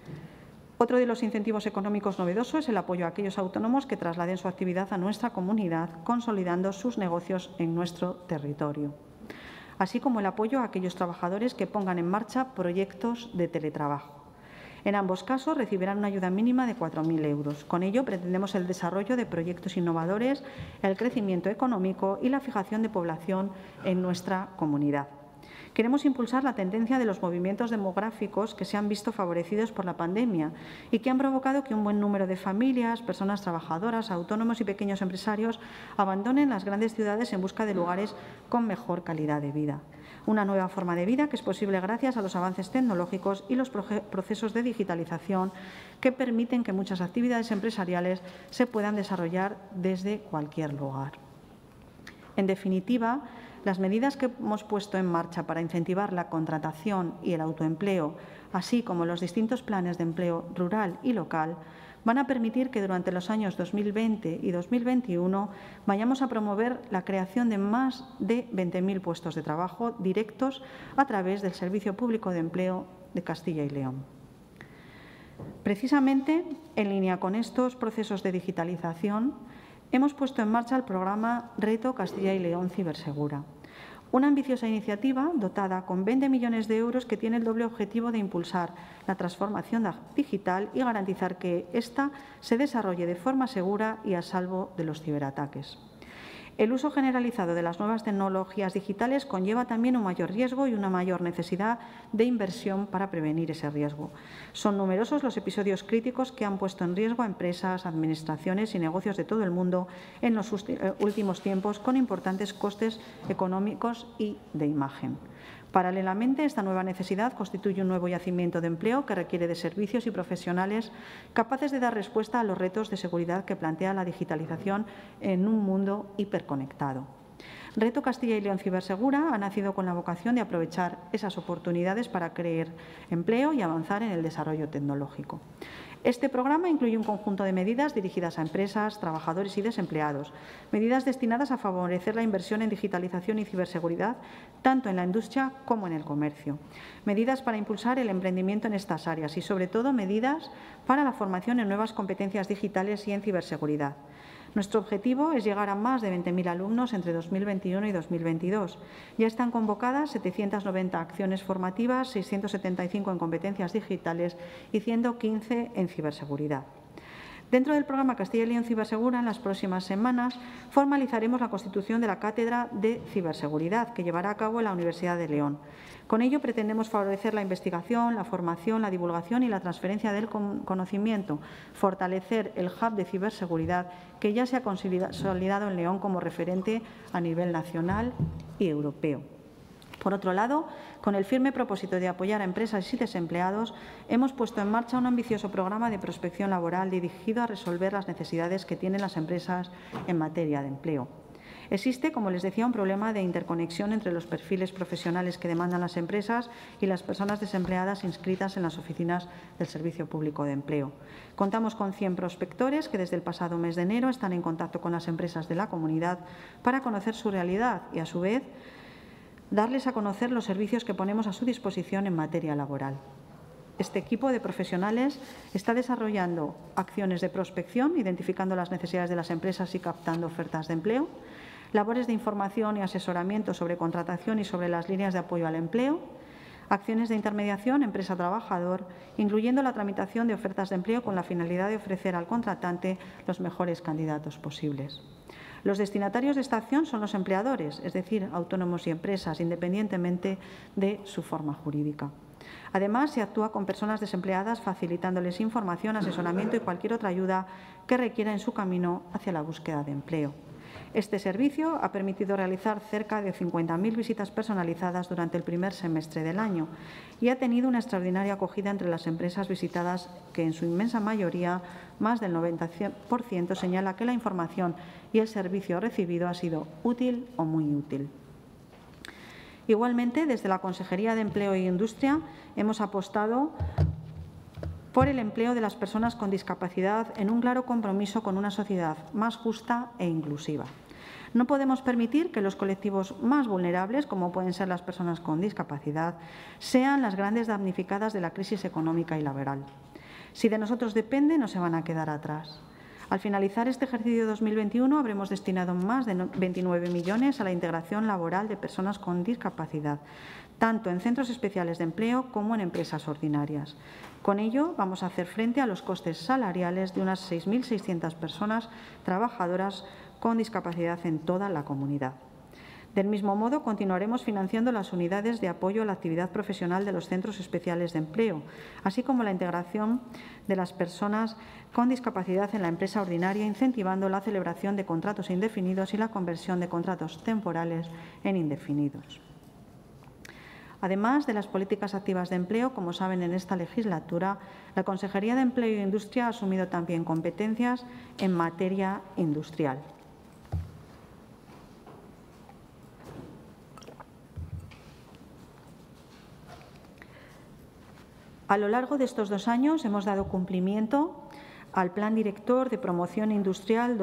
Otro de los incentivos económicos novedosos es el apoyo a aquellos autónomos que trasladen su actividad a nuestra comunidad, consolidando sus negocios en nuestro territorio, así como el apoyo a aquellos trabajadores que pongan en marcha proyectos de teletrabajo. En ambos casos recibirán una ayuda mínima de 4.000 euros. Con ello pretendemos el desarrollo de proyectos innovadores, el crecimiento económico y la fijación de población en nuestra comunidad. Queremos impulsar la tendencia de los movimientos demográficos que se han visto favorecidos por la pandemia y que han provocado que un buen número de familias, personas trabajadoras, autónomos y pequeños empresarios abandonen las grandes ciudades en busca de lugares con mejor calidad de vida. Una nueva forma de vida que es posible gracias a los avances tecnológicos y los procesos de digitalización que permiten que muchas actividades empresariales se puedan desarrollar desde cualquier lugar. En definitiva, las medidas que hemos puesto en marcha para incentivar la contratación y el autoempleo, así como los distintos planes de empleo rural y local, van a permitir que durante los años 2020 y 2021 vayamos a promover la creación de más de 20.000 puestos de trabajo directos a través del Servicio Público de Empleo de Castilla y León. Precisamente, en línea con estos procesos de digitalización, hemos puesto en marcha el programa Reto Castilla y León Cibersegura, una ambiciosa iniciativa dotada con 20 millones de euros que tiene el doble objetivo de impulsar la transformación digital y garantizar que ésta se desarrolle de forma segura y a salvo de los ciberataques. El uso generalizado de las nuevas tecnologías digitales conlleva también un mayor riesgo y una mayor necesidad de inversión para prevenir ese riesgo. Son numerosos los episodios críticos que han puesto en riesgo a empresas, administraciones y negocios de todo el mundo en los últimos tiempos, con importantes costes económicos y de imagen. Paralelamente, esta nueva necesidad constituye un nuevo yacimiento de empleo que requiere de servicios y profesionales capaces de dar respuesta a los retos de seguridad que plantea la digitalización en un mundo hiperconectado. Reto Castilla y León Cibersegura ha nacido con la vocación de aprovechar esas oportunidades para crear empleo y avanzar en el desarrollo tecnológico. Este programa incluye un conjunto de medidas dirigidas a empresas, trabajadores y desempleados, medidas destinadas a favorecer la inversión en digitalización y ciberseguridad, tanto en la industria como en el comercio, medidas para impulsar el emprendimiento en estas áreas y, sobre todo, medidas para la formación en nuevas competencias digitales y en ciberseguridad. Nuestro objetivo es llegar a más de 20.000 alumnos entre 2021 y 2022. Ya están convocadas 790 acciones formativas, 675 en competencias digitales y 115 en ciberseguridad. Dentro del programa Castilla y León Cibersegura, en las próximas semanas, formalizaremos la constitución de la Cátedra de Ciberseguridad, que llevará a cabo en la Universidad de León. Con ello pretendemos favorecer la investigación, la formación, la divulgación y la transferencia del conocimiento, fortalecer el hub de ciberseguridad que ya se ha consolidado en León como referente a nivel nacional y europeo. Por otro lado, con el firme propósito de apoyar a empresas y desempleados, hemos puesto en marcha un ambicioso programa de prospección laboral dirigido a resolver las necesidades que tienen las empresas en materia de empleo. Existe, como les decía, un problema de interconexión entre los perfiles profesionales que demandan las empresas y las personas desempleadas inscritas en las oficinas del Servicio Público de Empleo. Contamos con 100 prospectores que desde el pasado mes de enero están en contacto con las empresas de la comunidad para conocer su realidad y, a su vez, darles a conocer los servicios que ponemos a su disposición en materia laboral. Este equipo de profesionales está desarrollando acciones de prospección, identificando las necesidades de las empresas y captando ofertas de empleo, labores de información y asesoramiento sobre contratación y sobre las líneas de apoyo al empleo, acciones de intermediación empresa-trabajador, incluyendo la tramitación de ofertas de empleo con la finalidad de ofrecer al contratante los mejores candidatos posibles. Los destinatarios de esta acción son los empleadores, es decir, autónomos y empresas, independientemente de su forma jurídica. Además, se actúa con personas desempleadas facilitándoles información, asesoramiento y cualquier otra ayuda que requiera en su camino hacia la búsqueda de empleo. Este servicio ha permitido realizar cerca de 50.000 visitas personalizadas durante el primer semestre del año y ha tenido una extraordinaria acogida entre las empresas visitadas, que en su inmensa mayoría, más del 90%, señala que la información y el servicio recibido ha sido útil o muy útil. Igualmente, desde la Consejería de Empleo e Industria hemos apostado por el empleo de las personas con discapacidad en un claro compromiso con una sociedad más justa e inclusiva. No podemos permitir que los colectivos más vulnerables, como pueden ser las personas con discapacidad, sean las grandes damnificadas de la crisis económica y laboral. Si de nosotros depende, no se van a quedar atrás. Al finalizar este ejercicio 2021 habremos destinado más de 29 millones a la integración laboral de personas con discapacidad, tanto en centros especiales de empleo como en empresas ordinarias. Con ello vamos a hacer frente a los costes salariales de unas 6.600 personas trabajadoras con discapacidad en toda la comunidad. Del mismo modo, continuaremos financiando las unidades de apoyo a la actividad profesional de los centros especiales de empleo, así como la integración de las personas con discapacidad en la empresa ordinaria, incentivando la celebración de contratos indefinidos y la conversión de contratos temporales en indefinidos. Además de las políticas activas de empleo, como saben, en esta legislatura, la Consejería de Empleo e Industria ha asumido también competencias en materia industrial. A lo largo de estos 2 años hemos dado cumplimiento al Plan Director de Promoción Industrial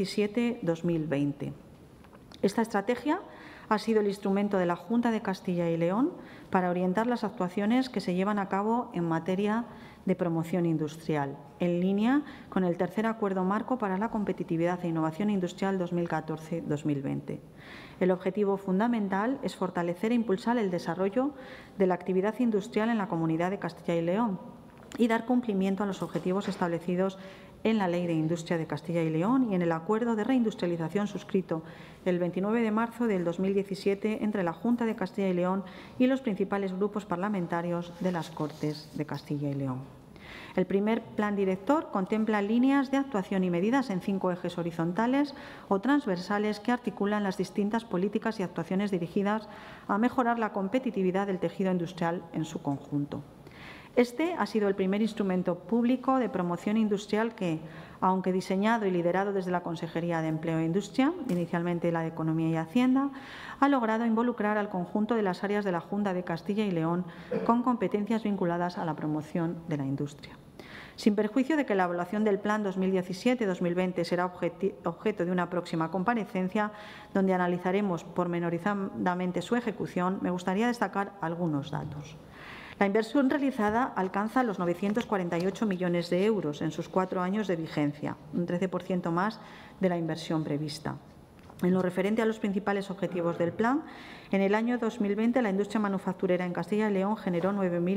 2017-2020. Esta estrategia ha sido el instrumento de la Junta de Castilla y León para orientar las actuaciones que se llevan a cabo en materia de promoción industrial, en línea con el tercer Acuerdo Marco para la Competitividad e Innovación Industrial 2014-2020. El objetivo fundamental es fortalecer e impulsar el desarrollo de la actividad industrial en la Comunidad de Castilla y León y dar cumplimiento a los objetivos establecidos en la Ley de Industria de Castilla y León y en el Acuerdo de Reindustrialización suscrito el 29 de marzo del 2017 entre la Junta de Castilla y León y los principales grupos parlamentarios de las Cortes de Castilla y León. El primer plan director contempla líneas de actuación y medidas en 5 ejes horizontales o transversales que articulan las distintas políticas y actuaciones dirigidas a mejorar la competitividad del tejido industrial en su conjunto. Este ha sido el primer instrumento público de promoción industrial que, aunque diseñado y liderado desde la Consejería de Empleo e Industria, inicialmente la de Economía y Hacienda, ha logrado involucrar al conjunto de las áreas de la Junta de Castilla y León con competencias vinculadas a la promoción de la industria. Sin perjuicio de que la evaluación del Plan 2017-2020 será objeto de una próxima comparecencia, donde analizaremos pormenorizadamente su ejecución, me gustaría destacar algunos datos. La inversión realizada alcanza los 948 millones de euros en sus 4 años de vigencia, un 13% más de la inversión prevista. En lo referente a los principales objetivos del plan, en el año 2020 la industria manufacturera en Castilla y León generó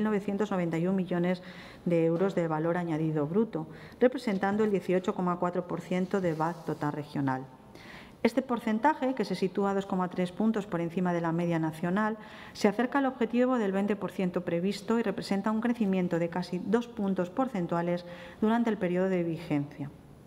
9.991 millones de euros de valor añadido bruto, representando el 18,4% del VAT total regional. Este porcentaje, que se sitúa 2,3 puntos por encima de la media nacional, se acerca al objetivo del 20% previsto y representa un crecimiento de casi 2 puntos porcentuales durante el periodo de vigencia.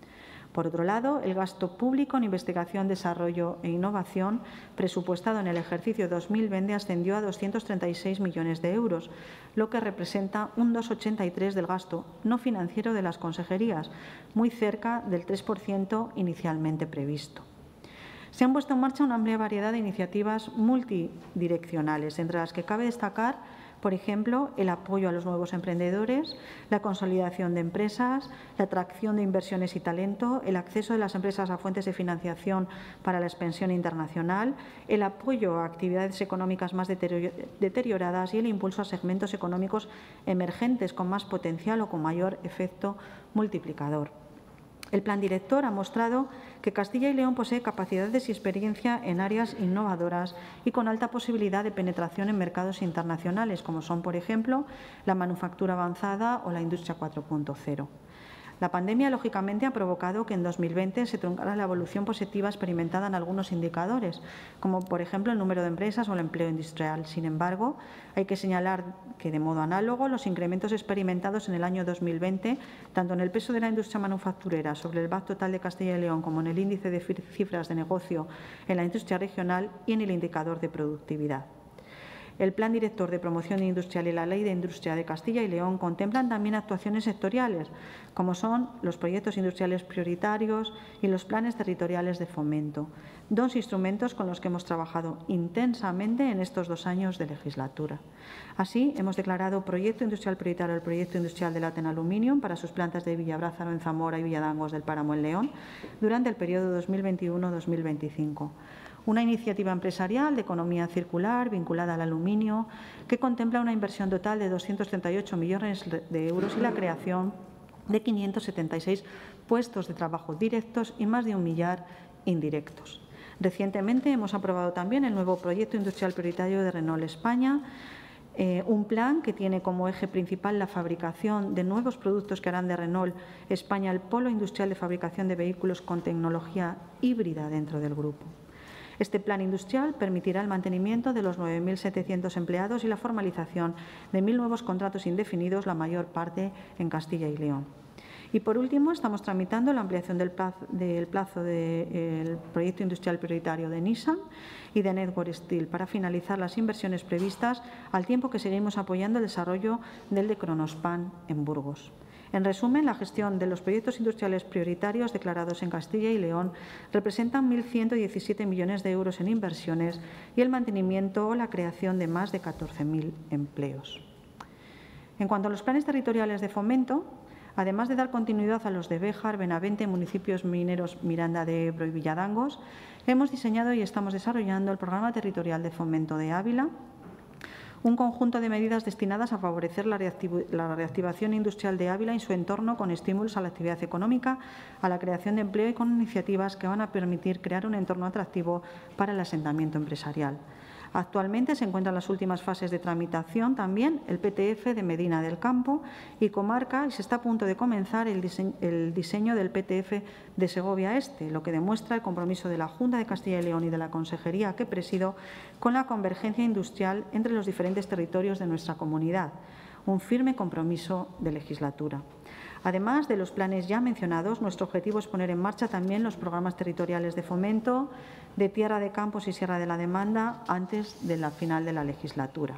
Por otro lado, el gasto público en investigación, desarrollo e innovación presupuestado en el ejercicio 2020 ascendió a 236 millones de euros, lo que representa un 2,83% del gasto no financiero de las consejerías, muy cerca del 3% inicialmente previsto. Se han puesto en marcha una amplia variedad de iniciativas multidireccionales, entre las que cabe destacar, por ejemplo, el apoyo a los nuevos emprendedores, la consolidación de empresas, la atracción de inversiones y talento, el acceso de las empresas a fuentes de financiación para la expansión internacional, el apoyo a actividades económicas más deterioradas y el impulso a segmentos económicos emergentes con más potencial o con mayor efecto multiplicador. El Plan Director ha mostrado que Castilla y León posee capacidades y experiencia en áreas innovadoras y con alta posibilidad de penetración en mercados internacionales, como son, por ejemplo, la manufactura avanzada o la industria 4.0. La pandemia, lógicamente, ha provocado que en 2020 se truncara la evolución positiva experimentada en algunos indicadores, como, por ejemplo, el número de empresas o el empleo industrial. Sin embargo, hay que señalar que, de modo análogo, los incrementos experimentados en el año 2020, tanto en el peso de la industria manufacturera sobre el VAT total de Castilla y León como en el índice de cifras de negocio en la industria regional y en el indicador de productividad. El Plan Director de Promoción Industrial y la Ley de Industria de Castilla y León contemplan también actuaciones sectoriales, como son los proyectos industriales prioritarios y los planes territoriales de fomento, 2 instrumentos con los que hemos trabajado intensamente en estos 2 años de legislatura. Así, hemos declarado proyecto industrial prioritario el proyecto industrial de Laten Aluminium para sus plantas de Villabrázaro en Zamora y Villadangos del Páramo en León durante el periodo 2021-2025. Una iniciativa empresarial de economía circular vinculada al aluminio que contempla una inversión total de 238 millones de euros y la creación de 576 puestos de trabajo directos y más de 1 millar indirectos. Recientemente hemos aprobado también el nuevo proyecto industrial prioritario de Renault España, un plan que tiene como eje principal la fabricación de nuevos productos que harán de Renault España el polo industrial de fabricación de vehículos con tecnología híbrida dentro del grupo. Este plan industrial permitirá el mantenimiento de los 9.700 empleados y la formalización de 1.000 nuevos contratos indefinidos, la mayor parte en Castilla y León. Y, por último, estamos tramitando la ampliación del plazo del proyecto industrial prioritario de Nissan y de Network Steel para finalizar las inversiones previstas, al tiempo que seguimos apoyando el desarrollo del de Kronospan en Burgos. En resumen, la gestión de los proyectos industriales prioritarios declarados en Castilla y León representan 1.117 millones de euros en inversiones y el mantenimiento o la creación de más de 14.000 empleos. En cuanto a los planes territoriales de fomento, además de dar continuidad a los de Béjar, Benavente, municipios mineros Miranda de Ebro y Villadangos, hemos diseñado y estamos desarrollando el Programa Territorial de Fomento de Ávila, un conjunto de medidas destinadas a favorecer la reactivación industrial de Ávila y su entorno con estímulos a la actividad económica, a la creación de empleo y con iniciativas que van a permitir crear un entorno atractivo para el asentamiento empresarial. Actualmente se encuentran las últimas fases de tramitación también el PTF de Medina del Campo y Comarca, y se está a punto de comenzar el diseño del PTF de Segovia Este, lo que demuestra el compromiso de la Junta de Castilla y León y de la Consejería que presido con la convergencia industrial entre los diferentes territorios de nuestra comunidad, un firme compromiso de legislatura. Además de los planes ya mencionados, nuestro objetivo es poner en marcha también los programas territoriales de fomento de Tierra de Campos y Sierra de la Demanda antes de la final de la legislatura.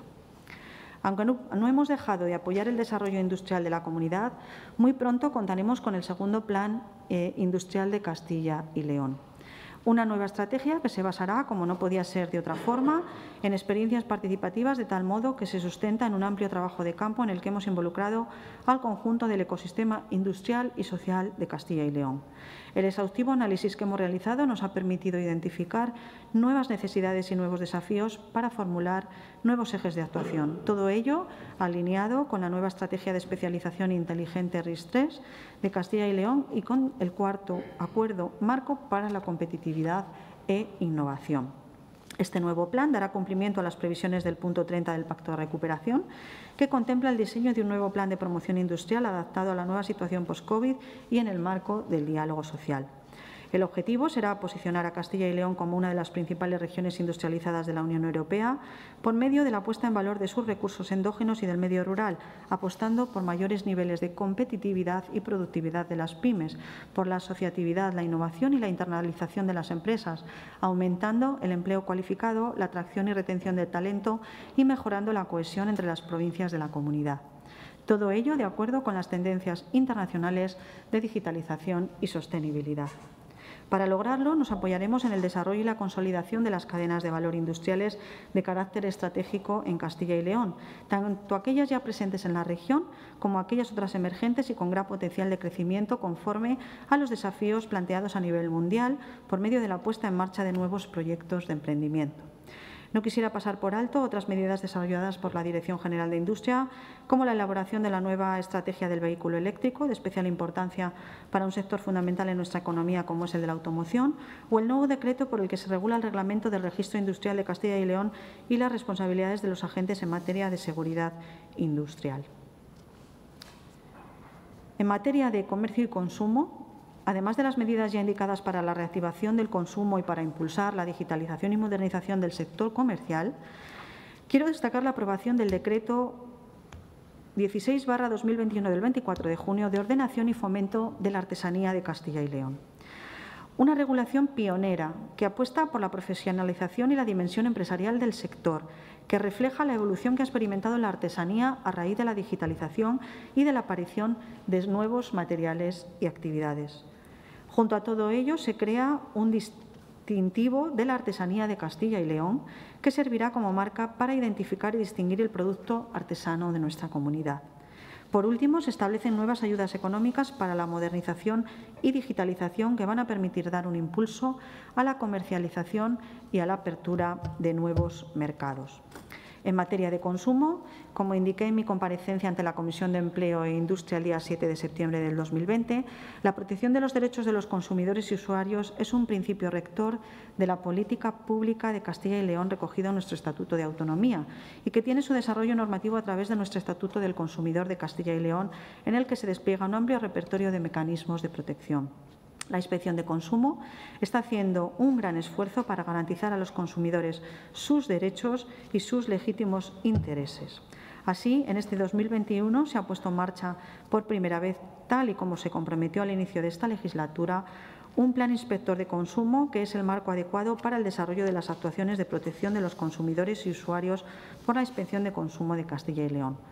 Aunque no hemos dejado de apoyar el desarrollo industrial de la comunidad, muy pronto contaremos con el segundo Plan Industrial de Castilla y León. Una nueva estrategia que se basará, como no podía ser de otra forma, en experiencias participativas, de tal modo que se sustenta en un amplio trabajo de campo en el que hemos involucrado al conjunto del ecosistema industrial y social de Castilla y León. El exhaustivo análisis que hemos realizado nos ha permitido identificar nuevas necesidades y nuevos desafíos para formular nuevos ejes de actuación. Todo ello alineado con la nueva estrategia de especialización inteligente RIS3 de Castilla y León y con el cuarto acuerdo marco para la competitividad e innovación. Este nuevo plan dará cumplimiento a las previsiones del punto 30 del Pacto de Recuperación, que contempla el diseño de un nuevo plan de promoción industrial adaptado a la nueva situación post-COVID y en el marco del diálogo social. El objetivo será posicionar a Castilla y León como una de las principales regiones industrializadas de la Unión Europea por medio de la puesta en valor de sus recursos endógenos y del medio rural, apostando por mayores niveles de competitividad y productividad de las pymes, por la asociatividad, la innovación y la internalización de las empresas, aumentando el empleo cualificado, la atracción y retención de talento y mejorando la cohesión entre las provincias de la comunidad. Todo ello de acuerdo con las tendencias internacionales de digitalización y sostenibilidad. Para lograrlo, nos apoyaremos en el desarrollo y la consolidación de las cadenas de valor industriales de carácter estratégico en Castilla y León, tanto aquellas ya presentes en la región como aquellas otras emergentes y con gran potencial de crecimiento conforme a los desafíos planteados a nivel mundial por medio de la puesta en marcha de nuevos proyectos de emprendimiento. No quisiera pasar por alto otras medidas desarrolladas por la Dirección General de Industria, como la elaboración de la nueva estrategia del vehículo eléctrico, de especial importancia para un sector fundamental en nuestra economía como es el de la automoción, o el nuevo decreto por el que se regula el reglamento del Registro Industrial de Castilla y León y las responsabilidades de los agentes en materia de seguridad industrial. En materia de comercio y consumo, además de las medidas ya indicadas para la reactivación del consumo y para impulsar la digitalización y modernización del sector comercial, quiero destacar la aprobación del Decreto 16/2021 del 24 de junio de ordenación y fomento de la artesanía de Castilla y León. Una regulación pionera que apuesta por la profesionalización y la dimensión empresarial del sector, que refleja la evolución que ha experimentado la artesanía a raíz de la digitalización y de la aparición de nuevos materiales y actividades. Junto a todo ello, se crea un distintivo de la artesanía de Castilla y León que servirá como marca para identificar y distinguir el producto artesano de nuestra comunidad. Por último, se establecen nuevas ayudas económicas para la modernización y digitalización que van a permitir dar un impulso a la comercialización y a la apertura de nuevos mercados. En materia de consumo, como indiqué en mi comparecencia ante la Comisión de Empleo e Industria el día 7 de septiembre del 2020, la protección de los derechos de los consumidores y usuarios es un principio rector de la política pública de Castilla y León recogido en nuestro Estatuto de Autonomía y que tiene su desarrollo normativo a través de nuestro Estatuto del Consumidor de Castilla y León, en el que se despliega un amplio repertorio de mecanismos de protección. La Inspección de Consumo está haciendo un gran esfuerzo para garantizar a los consumidores sus derechos y sus legítimos intereses. Así, en este 2021 se ha puesto en marcha por primera vez, tal y como se comprometió al inicio de esta legislatura, un plan inspector de consumo que es el marco adecuado para el desarrollo de las actuaciones de protección de los consumidores y usuarios por la Inspección de Consumo de Castilla y León.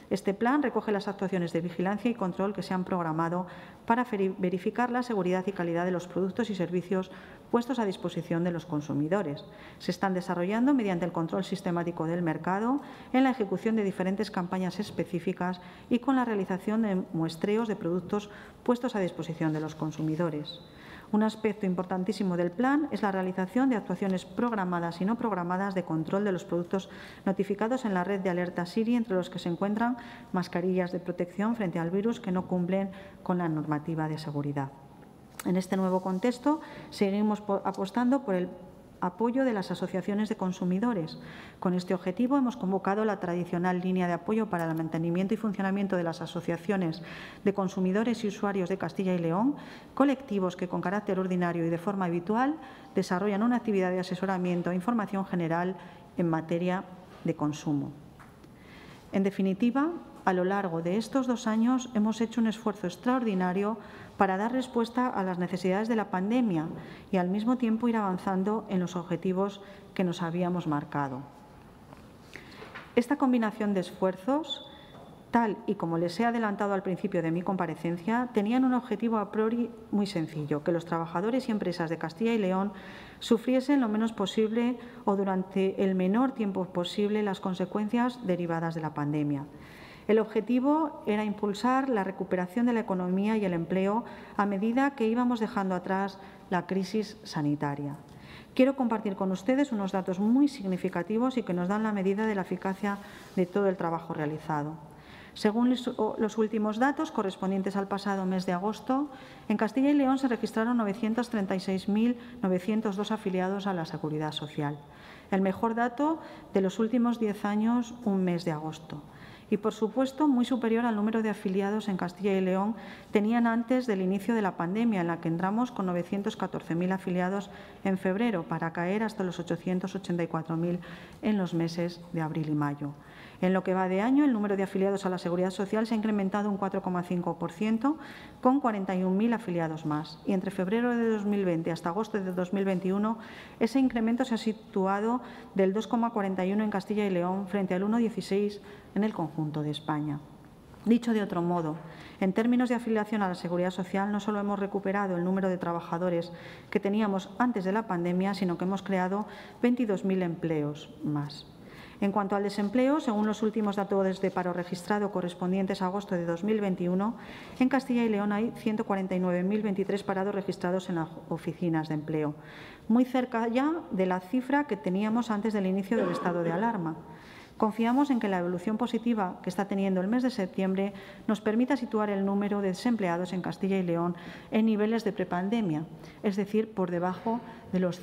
Este plan recoge las actuaciones de vigilancia y control que se han programado para verificar la seguridad y calidad de los productos y servicios puestos a disposición de los consumidores. Se están desarrollando mediante el control sistemático del mercado, en la ejecución de diferentes campañas específicas y con la realización de muestreos de productos puestos a disposición de los consumidores. Un aspecto importantísimo del plan es la realización de actuaciones programadas y no programadas de control de los productos notificados en la red de alerta Siri, entre los que se encuentran mascarillas de protección frente al virus que no cumplen con la normativa de seguridad. En este nuevo contexto, seguimos apostando por el apoyo de las asociaciones de consumidores. Con este objetivo hemos convocado la tradicional línea de apoyo para el mantenimiento y funcionamiento de las asociaciones de consumidores y usuarios de Castilla y León, colectivos que con carácter ordinario y de forma habitual desarrollan una actividad de asesoramiento e información general en materia de consumo. En definitiva, a lo largo de estos 2 años hemos hecho un esfuerzo extraordinario para dar respuesta a las necesidades de la pandemia y al mismo tiempo ir avanzando en los objetivos que nos habíamos marcado. Esta combinación de esfuerzos, tal y como les he adelantado al principio de mi comparecencia, tenían un objetivo a priori muy sencillo: que los trabajadores y empresas de Castilla y León sufriesen lo menos posible o durante el menor tiempo posible las consecuencias derivadas de la pandemia. El objetivo era impulsar la recuperación de la economía y el empleo a medida que íbamos dejando atrás la crisis sanitaria. Quiero compartir con ustedes unos datos muy significativos y que nos dan la medida de la eficacia de todo el trabajo realizado. Según los últimos datos correspondientes al pasado mes de agosto, en Castilla y León se registraron 936.902 afiliados a la Seguridad Social. El mejor dato de los últimos 10 años, un mes de agosto. Y, por supuesto, muy superior al número de afiliados en Castilla y León tenían antes del inicio de la pandemia, en la que entramos con 914.000 afiliados en febrero, para caer hasta los 884.000 en los meses de abril y mayo. En lo que va de año, el número de afiliados a la Seguridad Social se ha incrementado un 4,5%, con 41.000 afiliados más. Y entre febrero de 2020 hasta agosto de 2021, ese incremento se ha situado del 2,41 en Castilla y León frente al 1,16 en el conjunto de España. Dicho de otro modo, en términos de afiliación a la Seguridad Social, no solo hemos recuperado el número de trabajadores que teníamos antes de la pandemia, sino que hemos creado 22.000 empleos más. En cuanto al desempleo, según los últimos datos de paro registrado correspondientes a agosto de 2021, en Castilla y León hay 149.023 parados registrados en las oficinas de empleo, muy cerca ya de la cifra que teníamos antes del inicio del estado de alarma. Confiamos en que la evolución positiva que está teniendo el mes de septiembre nos permita situar el número de desempleados en Castilla y León en niveles de prepandemia, es decir, por debajo de los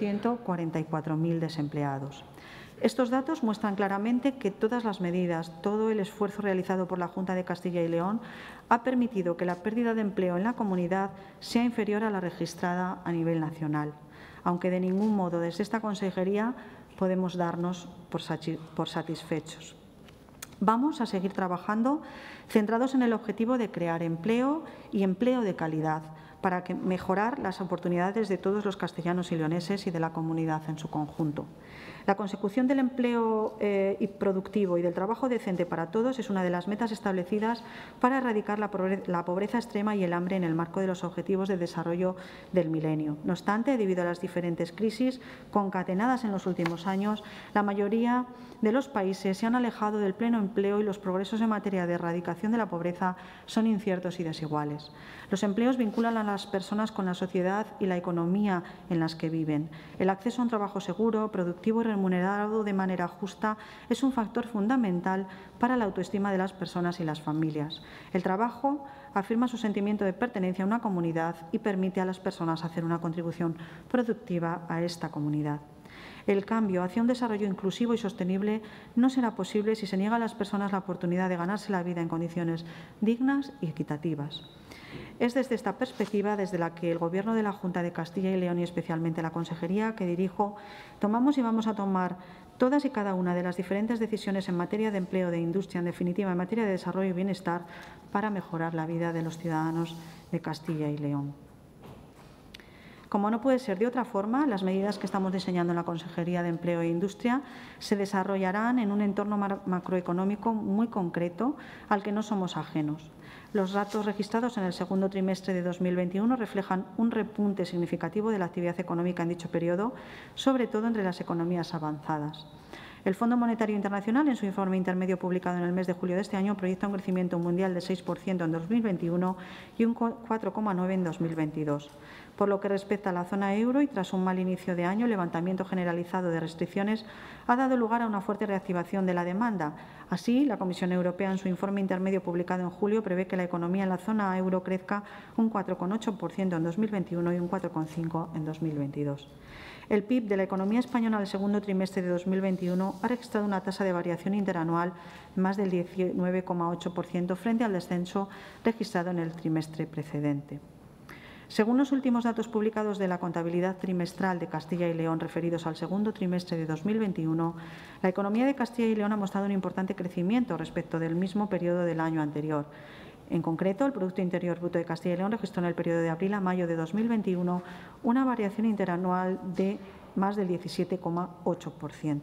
144.000 desempleados. Estos datos muestran claramente que todas las medidas, todo el esfuerzo realizado por la Junta de Castilla y León ha permitido que la pérdida de empleo en la comunidad sea inferior a la registrada a nivel nacional, aunque de ningún modo desde esta consejería podemos darnos por satisfechos. Vamos a seguir trabajando centrados en el objetivo de crear empleo y empleo de calidad para mejorar las oportunidades de todos los castellanos y leoneses y de la comunidad en su conjunto. La consecución del empleo productivo y del trabajo decente para todos es una de las metas establecidas para erradicar la pobreza extrema y el hambre en el marco de los Objetivos de Desarrollo del Milenio. No obstante, debido a las diferentes crisis concatenadas en los últimos años, la mayoría de los países se han alejado del pleno empleo y los progresos en materia de erradicación de la pobreza son inciertos y desiguales. Los empleos vinculan a las personas con la sociedad y la economía en las que viven. El acceso a un trabajo seguro, productivo y remunerado de manera justa es un factor fundamental para la autoestima de las personas y las familias. El trabajo afirma su sentimiento de pertenencia a una comunidad y permite a las personas hacer una contribución productiva a esta comunidad. El cambio hacia un desarrollo inclusivo y sostenible no será posible si se niega a las personas la oportunidad de ganarse la vida en condiciones dignas y equitativas. Es desde esta perspectiva desde la que el Gobierno de la Junta de Castilla y León y especialmente la Consejería que dirijo tomamos y vamos a tomar todas y cada una de las diferentes decisiones en materia de empleo, de industria, en definitiva en materia de desarrollo y bienestar para mejorar la vida de los ciudadanos de Castilla y León. Como no puede ser de otra forma, las medidas que estamos diseñando en la Consejería de Empleo e Industria se desarrollarán en un entorno macroeconómico muy concreto al que no somos ajenos. Los datos registrados en el segundo trimestre de 2021 reflejan un repunte significativo de la actividad económica en dicho periodo, sobre todo entre las economías avanzadas. El Fondo Monetario Internacional, en su informe intermedio publicado en el mes de julio de este año, proyecta un crecimiento mundial de 6% en 2021 y un 4,9% en 2022. Por lo que respecta a la zona euro y tras un mal inicio de año, el levantamiento generalizado de restricciones ha dado lugar a una fuerte reactivación de la demanda. Así, la Comisión Europea, en su informe intermedio publicado en julio, prevé que la economía en la zona euro crezca un 4,8% en 2021 y un 4,5% en 2022. El PIB de la economía española al segundo trimestre de 2021 ha registrado una tasa de variación interanual más del 19,8% frente al descenso registrado en el trimestre precedente. Según los últimos datos publicados de la contabilidad trimestral de Castilla y León referidos al segundo trimestre de 2021, la economía de Castilla y León ha mostrado un importante crecimiento respecto del mismo periodo del año anterior. En concreto, el Producto Interior Bruto de Castilla y León registró en el periodo de abril a mayo de 2021 una variación interanual de más del 17,8%.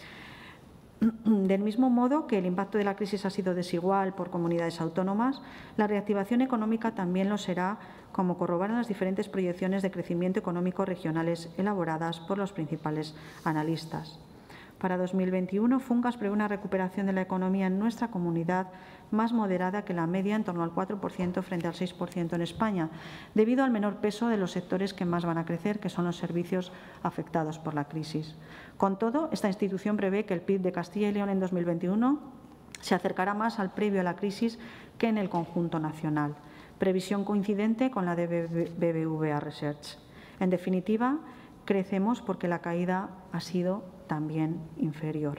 Del mismo modo que el impacto de la crisis ha sido desigual por comunidades autónomas, la reactivación económica también lo será, como corroboran las diferentes proyecciones de crecimiento económico regionales elaboradas por los principales analistas. Para 2021, FUNCAS prevé una recuperación de la economía en nuestra comunidad más moderada que la media, en torno al 4% frente al 6% en España, debido al menor peso de los sectores que más van a crecer, que son los servicios afectados por la crisis. Con todo, esta institución prevé que el PIB de Castilla y León en 2021 se acercará más al previo a la crisis que en el conjunto nacional, previsión coincidente con la de BBVA Research. En definitiva, crecemos porque la caída ha sido también inferior.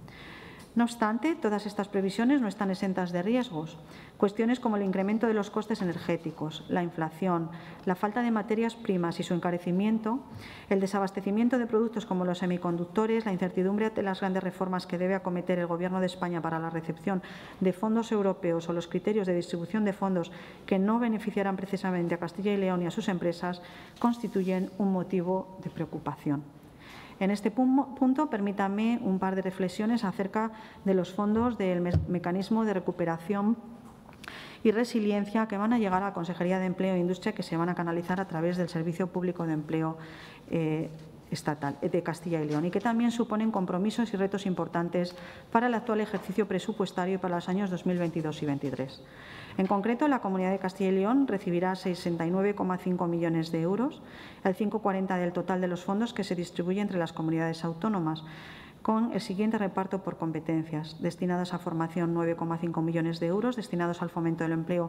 No obstante, todas estas previsiones no están exentas de riesgos. Cuestiones como el incremento de los costes energéticos, la inflación, la falta de materias primas y su encarecimiento, el desabastecimiento de productos como los semiconductores, la incertidumbre de las grandes reformas que debe acometer el Gobierno de España para la recepción de fondos europeos o los criterios de distribución de fondos que no beneficiarán precisamente a Castilla y León y a sus empresas, constituyen un motivo de preocupación. En este punto, permítanme un par de reflexiones acerca de los fondos del mecanismo de recuperación y resiliencia que van a llegar a la Consejería de Empleo e Industria, que se van a canalizar a través del Servicio Público de Empleo estatal de Castilla y León y que también suponen compromisos y retos importantes para el actual ejercicio presupuestario y para los años 2022 y 2023. En concreto, la Comunidad de Castilla y León recibirá 69,5 millones de euros, el 5,40% del total de los fondos que se distribuye entre las comunidades autónomas, con el siguiente reparto por competencias: destinados a formación 9,5 millones de euros, destinados al fomento del empleo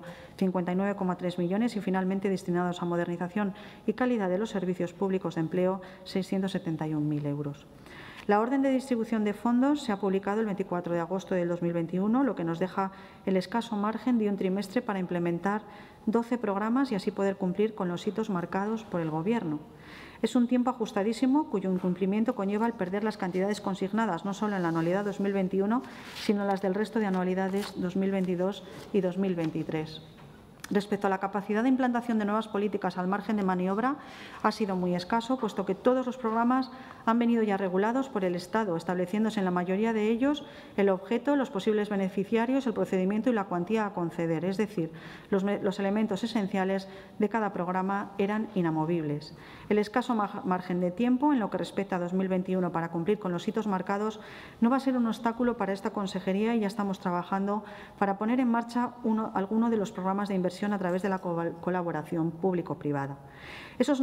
59,3 millones y finalmente destinados a modernización y calidad de los servicios públicos de empleo 671.000 euros. La orden de distribución de fondos se ha publicado el 24 de agosto del 2021, lo que nos deja el escaso margen de un trimestre para implementar 12 programas y así poder cumplir con los hitos marcados por el Gobierno. Es un tiempo ajustadísimo cuyo incumplimiento conlleva el perder las cantidades consignadas no solo en la anualidad 2021, sino las del resto de anualidades 2022 y 2023. Respecto a la capacidad de implantación de nuevas políticas al margen de maniobra, ha sido muy escaso, puesto que todos los programas han venido ya regulados por el Estado, estableciéndose en la mayoría de ellos el objeto, los posibles beneficiarios, el procedimiento y la cuantía a conceder. Es decir, los elementos esenciales de cada programa eran inamovibles. El escaso margen de tiempo en lo que respecta a 2021 para cumplir con los hitos marcados no va a ser un obstáculo para esta consejería y ya estamos trabajando para poner en marcha alguno de los programas de inversión a través de la colaboración público-privada. Esos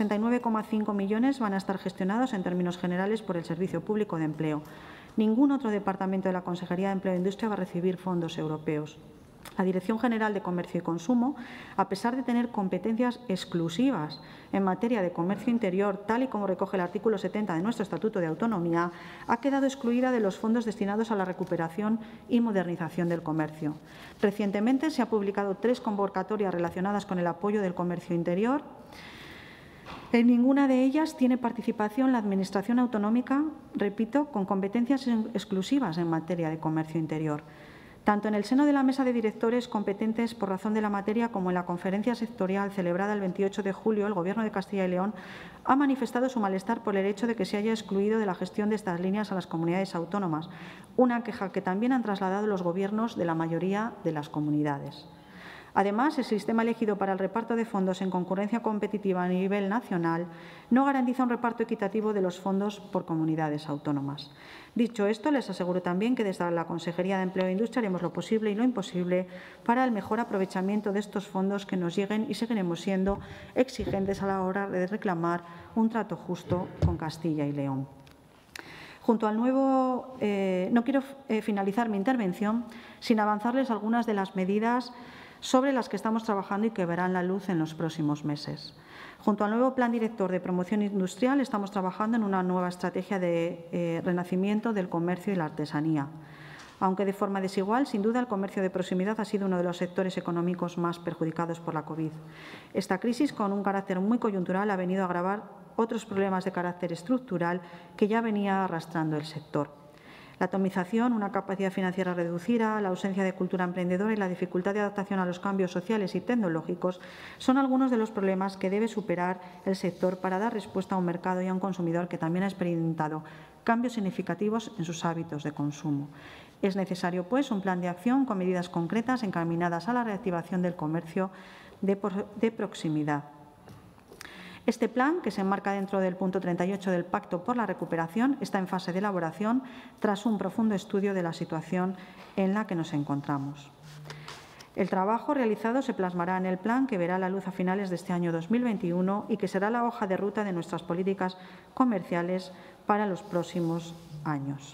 69,5 millones van a estar gestionados en términos generales por el Servicio Público de Empleo. Ningún otro departamento de la Consejería de Empleo e Industria va a recibir fondos europeos. La Dirección General de Comercio y Consumo, a pesar de tener competencias exclusivas en materia de comercio interior, tal y como recoge el artículo 70 de nuestro Estatuto de Autonomía, ha quedado excluida de los fondos destinados a la recuperación y modernización del comercio. Recientemente se han publicado 3 convocatorias relacionadas con el apoyo del comercio interior. En ninguna de ellas tiene participación la Administración autonómica, repito, con competencias exclusivas en materia de comercio interior. Tanto en el seno de la mesa de directores competentes por razón de la materia como en la conferencia sectorial celebrada el 28 de julio, el Gobierno de Castilla y León ha manifestado su malestar por el hecho de que se haya excluido de la gestión de estas líneas a las comunidades autónomas, una queja que también han trasladado los gobiernos de la mayoría de las comunidades. Además, el sistema elegido para el reparto de fondos en concurrencia competitiva a nivel nacional no garantiza un reparto equitativo de los fondos por comunidades autónomas. Dicho esto, les aseguro también que desde la Consejería de Empleo e Industria haremos lo posible y lo imposible para el mejor aprovechamiento de estos fondos que nos lleguen y seguiremos siendo exigentes a la hora de reclamar un trato justo con Castilla y León. Junto al nuevo, no quiero finalizar mi intervención sin avanzarles algunas de las medidas sobre las que estamos trabajando y que verán la luz en los próximos meses. Junto al nuevo Plan Director de Promoción Industrial, estamos trabajando en una nueva estrategia de renacimiento del comercio y la artesanía. Aunque de forma desigual, sin duda, el comercio de proximidad ha sido uno de los sectores económicos más perjudicados por la COVID. Esta crisis, con un carácter muy coyuntural, ha venido a agravar otros problemas de carácter estructural que ya venía arrastrando el sector. La atomización, una capacidad financiera reducida, la ausencia de cultura emprendedora y la dificultad de adaptación a los cambios sociales y tecnológicos son algunos de los problemas que debe superar el sector para dar respuesta a un mercado y a un consumidor que también ha experimentado cambios significativos en sus hábitos de consumo. Es necesario, pues, un plan de acción con medidas concretas encaminadas a la reactivación del comercio de proximidad. Este plan, que se enmarca dentro del punto 38 del Pacto por la Recuperación, está en fase de elaboración tras un profundo estudio de la situación en la que nos encontramos. El trabajo realizado se plasmará en el plan que verá la luz a finales de este año 2021 y que será la hoja de ruta de nuestras políticas comerciales para los próximos años.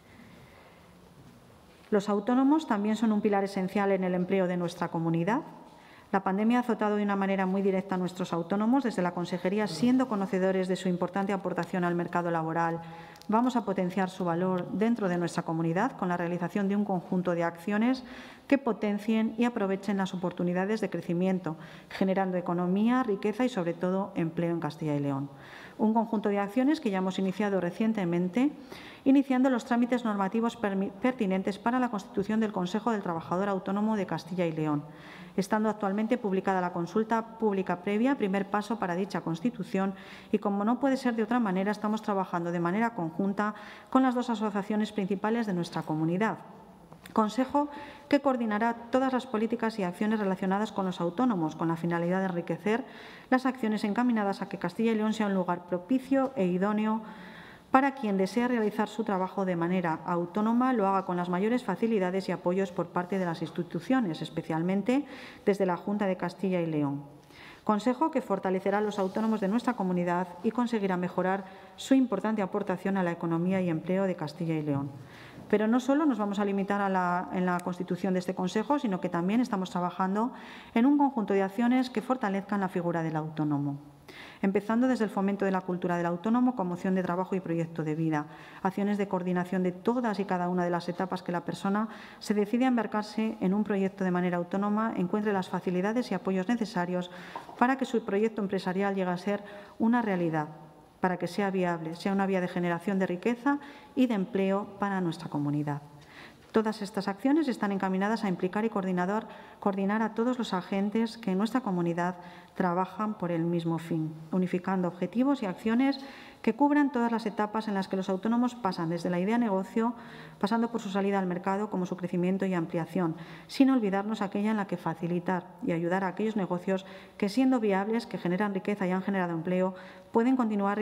Los autónomos también son un pilar esencial en el empleo de nuestra comunidad. La pandemia ha azotado de una manera muy directa a nuestros autónomos. Desde la Consejería, siendo conocedores de su importante aportación al mercado laboral, vamos a potenciar su valor dentro de nuestra comunidad con la realización de un conjunto de acciones que potencien y aprovechen las oportunidades de crecimiento, generando economía, riqueza y, sobre todo, empleo en Castilla y León. Un conjunto de acciones que ya hemos iniciado recientemente, iniciando los trámites normativos pertinentes para la constitución del Consejo del Trabajador Autónomo de Castilla y León, estando actualmente publicada la consulta pública previa, primer paso para dicha constitución, y como no puede ser de otra manera, estamos trabajando de manera conjunta con las dos asociaciones principales de nuestra comunidad. Consejo que coordinará todas las políticas y acciones relacionadas con los autónomos, con la finalidad de enriquecer las acciones encaminadas a que Castilla y León sea un lugar propicio e idóneo para quien desea realizar su trabajo de manera autónoma, lo haga con las mayores facilidades y apoyos por parte de las instituciones, especialmente desde la Junta de Castilla y León. Consejo que fortalecerá a los autónomos de nuestra comunidad y conseguirá mejorar su importante aportación a la economía y empleo de Castilla y León. Pero no solo nos vamos a limitar en la constitución de este Consejo, sino que también estamos trabajando en un conjunto de acciones que fortalezcan la figura del autónomo. Empezando desde el fomento de la cultura del autónomo como opción de trabajo y proyecto de vida, acciones de coordinación de todas y cada una de las etapas que la persona se decide a embarcarse en un proyecto de manera autónoma, encuentre las facilidades y apoyos necesarios para que su proyecto empresarial llegue a ser una realidad, para que sea viable, sea una vía de generación de riqueza y de empleo para nuestra comunidad. Todas estas acciones están encaminadas a implicar y coordinar a todos los agentes que en nuestra comunidad trabajan por el mismo fin, unificando objetivos y acciones que cubran todas las etapas en las que los autónomos pasan, desde la idea de negocio, pasando por su salida al mercado, como su crecimiento y ampliación, sin olvidarnos aquella en la que facilitar y ayudar a aquellos negocios que, siendo viables, que generan riqueza y han generado empleo, pueden continuar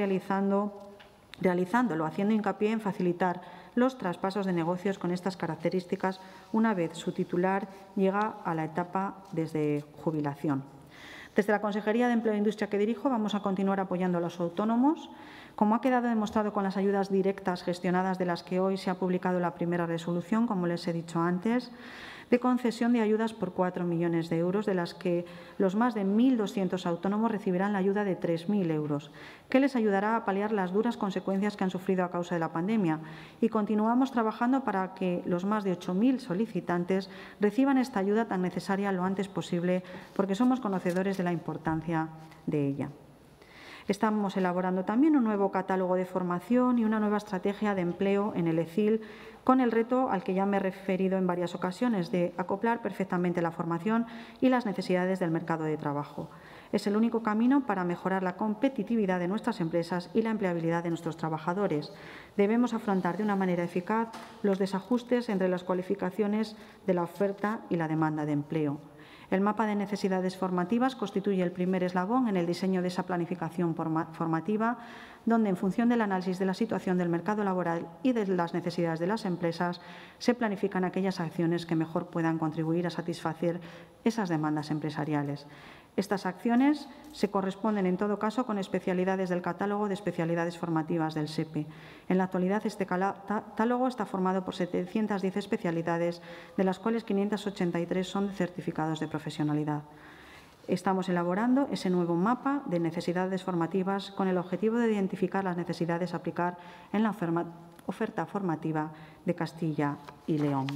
realizándolo, haciendo hincapié en facilitar los traspasos de negocios con estas características una vez su titular llega a la etapa desde jubilación. Desde la Consejería de Empleo e Industria que dirijo vamos a continuar apoyando a los autónomos, como ha quedado demostrado con las ayudas directas gestionadas de las que hoy se ha publicado la primera resolución, como les he dicho antes, de concesión de ayudas por 4 millones de euros, de las que los más de 1.200 autónomos recibirán la ayuda de 3.000 euros, que les ayudará a paliar las duras consecuencias que han sufrido a causa de la pandemia. Y continuamos trabajando para que los más de 8.000 solicitantes reciban esta ayuda tan necesaria lo antes posible, porque somos conocedores de la importancia de ella. Estamos elaborando también un nuevo catálogo de formación y una nueva estrategia de empleo en el ECIL, con el reto al que ya me he referido en varias ocasiones de acoplar perfectamente la formación y las necesidades del mercado de trabajo. Es el único camino para mejorar la competitividad de nuestras empresas y la empleabilidad de nuestros trabajadores. Debemos afrontar de una manera eficaz los desajustes entre las cualificaciones de la oferta y la demanda de empleo. El mapa de necesidades formativas constituye el primer eslabón en el diseño de esa planificación formativa, donde, en función del análisis de la situación del mercado laboral y de las necesidades de las empresas, se planifican aquellas acciones que mejor puedan contribuir a satisfacer esas demandas empresariales. Estas acciones se corresponden, en todo caso, con especialidades del catálogo de especialidades formativas del SEPE. En la actualidad, este catálogo está formado por 710 especialidades, de las cuales 583 son certificados de profesionalidad. Estamos elaborando ese nuevo mapa de necesidades formativas con el objetivo de identificar las necesidades a aplicar en la oferta formativa de Castilla y León.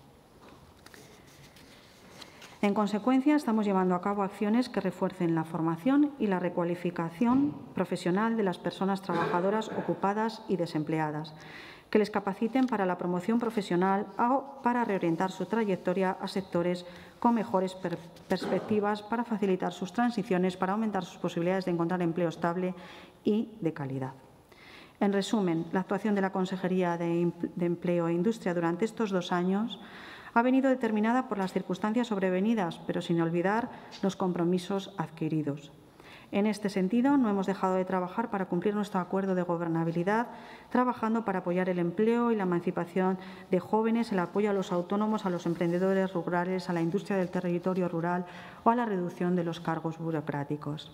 En consecuencia, estamos llevando a cabo acciones que refuercen la formación y la recualificación profesional de las personas trabajadoras ocupadas y desempleadas, que les capaciten para la promoción profesional o para reorientar su trayectoria a sectores con mejores perspectivas, para facilitar sus transiciones, para aumentar sus posibilidades de encontrar empleo estable y de calidad. En resumen, la actuación de la Consejería de Empleo e Industria durante estos 2 años ha venido determinada por las circunstancias sobrevenidas, pero sin olvidar los compromisos adquiridos. En este sentido, no hemos dejado de trabajar para cumplir nuestro acuerdo de gobernabilidad, trabajando para apoyar el empleo y la emancipación de jóvenes, el apoyo a los autónomos, a los emprendedores rurales, a la industria del territorio rural o a la reducción de los cargas burocráticas.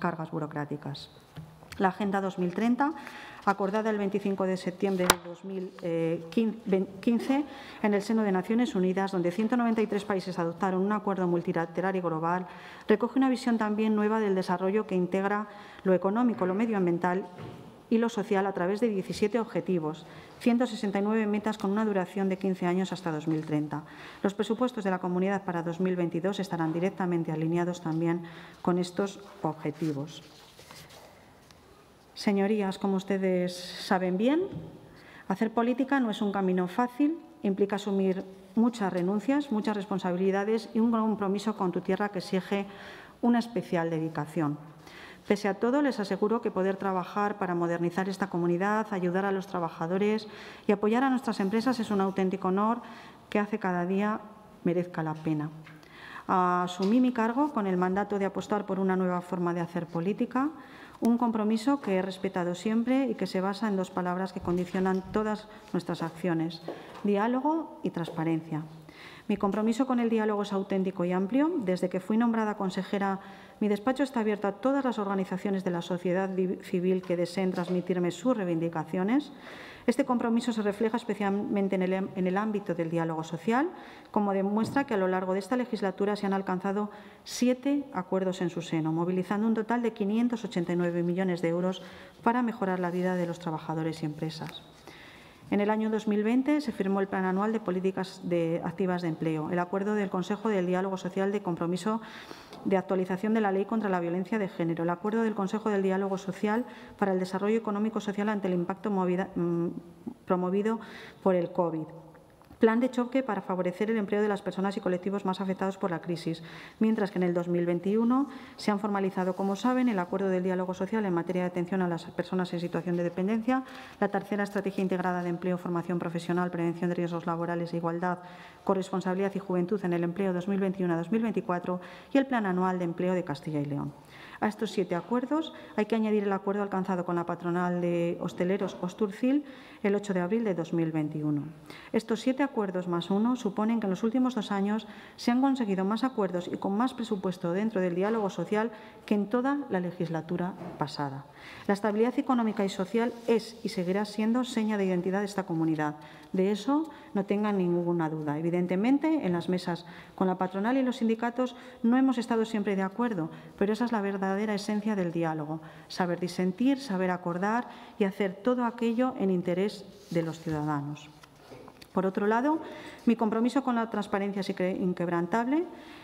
La Agenda 2030, acordada el 25 de septiembre de 2015 en el seno de Naciones Unidas, donde 193 países adoptaron un acuerdo multilateral y global, recoge una visión también nueva del desarrollo que integra lo económico, lo medioambiental y lo social a través de 17 objetivos, 169 metas con una duración de 15 años hasta 2030. Los presupuestos de la Comunidad para 2022 estarán directamente alineados también con estos objetivos. Señorías, como ustedes saben bien, hacer política no es un camino fácil, implica asumir muchas renuncias, muchas responsabilidades y un compromiso con tu tierra que exige una especial dedicación. Pese a todo, les aseguro que poder trabajar para modernizar esta comunidad, ayudar a los trabajadores y apoyar a nuestras empresas es un auténtico honor que hace cada día merezca la pena. Asumí mi cargo con el mandato de apostar por una nueva forma de hacer política, un compromiso que he respetado siempre y que se basa en 2 palabras que condicionan todas nuestras acciones: diálogo y transparencia. Mi compromiso con el diálogo es auténtico y amplio. Desde que fui nombrada consejera, mi despacho está abierto a todas las organizaciones de la sociedad civil que deseen transmitirme sus reivindicaciones. Este compromiso se refleja especialmente en el ámbito del diálogo social, como demuestra que a lo largo de esta legislatura se han alcanzado 7 acuerdos en su seno, movilizando un total de 589 millones de euros para mejorar la vida de los trabajadores y empresas. En el año 2020 se firmó el Plan Anual de Políticas Activas de Empleo, el Acuerdo del Consejo del Diálogo Social de Compromiso de Actualización de la Ley contra la Violencia de Género, el Acuerdo del Consejo del Diálogo Social para el Desarrollo Económico Social ante el impacto promovido por el COVID. Plan de choque para favorecer el empleo de las personas y colectivos más afectados por la crisis, mientras que en el 2021 se han formalizado, como saben, el Acuerdo del Diálogo Social en materia de atención a las personas en situación de dependencia, la tercera Estrategia Integrada de Empleo, Formación Profesional, Prevención de Riesgos Laborales e Igualdad, Corresponsabilidad y Juventud en el Empleo 2021-2024 y el Plan Anual de Empleo de Castilla y León. A estos 7 acuerdos hay que añadir el acuerdo alcanzado con la patronal de hosteleros Osturcil el 8 de abril de 2021. Estos 7 acuerdos más uno suponen que en los últimos 2 años se han conseguido más acuerdos y con más presupuesto dentro del diálogo social que en toda la legislatura pasada. La estabilidad económica y social es y seguirá siendo seña de identidad de esta comunidad. De eso no tengan ninguna duda. Evidentemente, en las mesas con la patronal y los sindicatos no hemos estado siempre de acuerdo, pero esa es la verdadera esencia del diálogo: saber disentir, saber acordar y hacer todo aquello en interés de los ciudadanos. Por otro lado, mi compromiso con la transparencia es inquebrantable.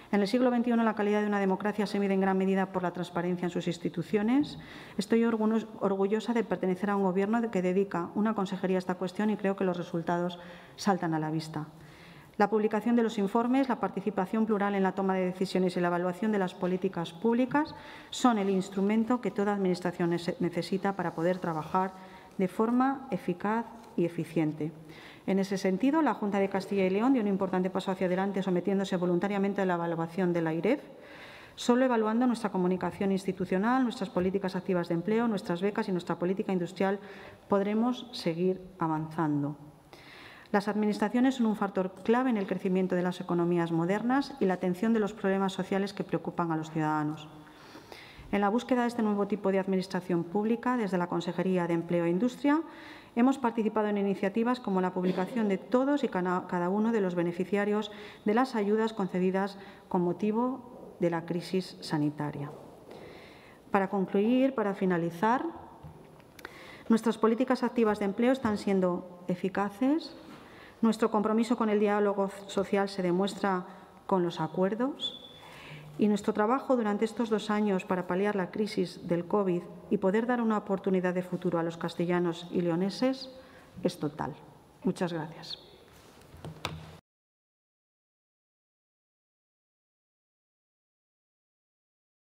En el siglo XXI, la calidad de una democracia se mide en gran medida por la transparencia en sus instituciones. Estoy orgullosa de pertenecer a un Gobierno que dedica una consejería a esta cuestión y creo que los resultados saltan a la vista. La publicación de los informes, la participación plural en la toma de decisiones y la evaluación de las políticas públicas son el instrumento que toda Administración necesita para poder trabajar de forma eficaz y eficiente. En ese sentido, la Junta de Castilla y León dio un importante paso hacia adelante sometiéndose voluntariamente a la evaluación de la AIREF. Solo evaluando nuestra comunicación institucional, nuestras políticas activas de empleo, nuestras becas y nuestra política industrial podremos seguir avanzando. Las administraciones son un factor clave en el crecimiento de las economías modernas y la atención de los problemas sociales que preocupan a los ciudadanos. En la búsqueda de este nuevo tipo de administración pública, desde la Consejería de Empleo e Industria, hemos participado en iniciativas como la publicación de todos y cada uno de los beneficiarios de las ayudas concedidas con motivo de la crisis sanitaria. Para concluir, para finalizar, nuestras políticas activas de empleo están siendo eficaces. Nuestro compromiso con el diálogo social se demuestra con los acuerdos. Y nuestro trabajo durante estos 2 años para paliar la crisis del COVID y poder dar una oportunidad de futuro a los castellanos y leoneses es total. Muchas gracias.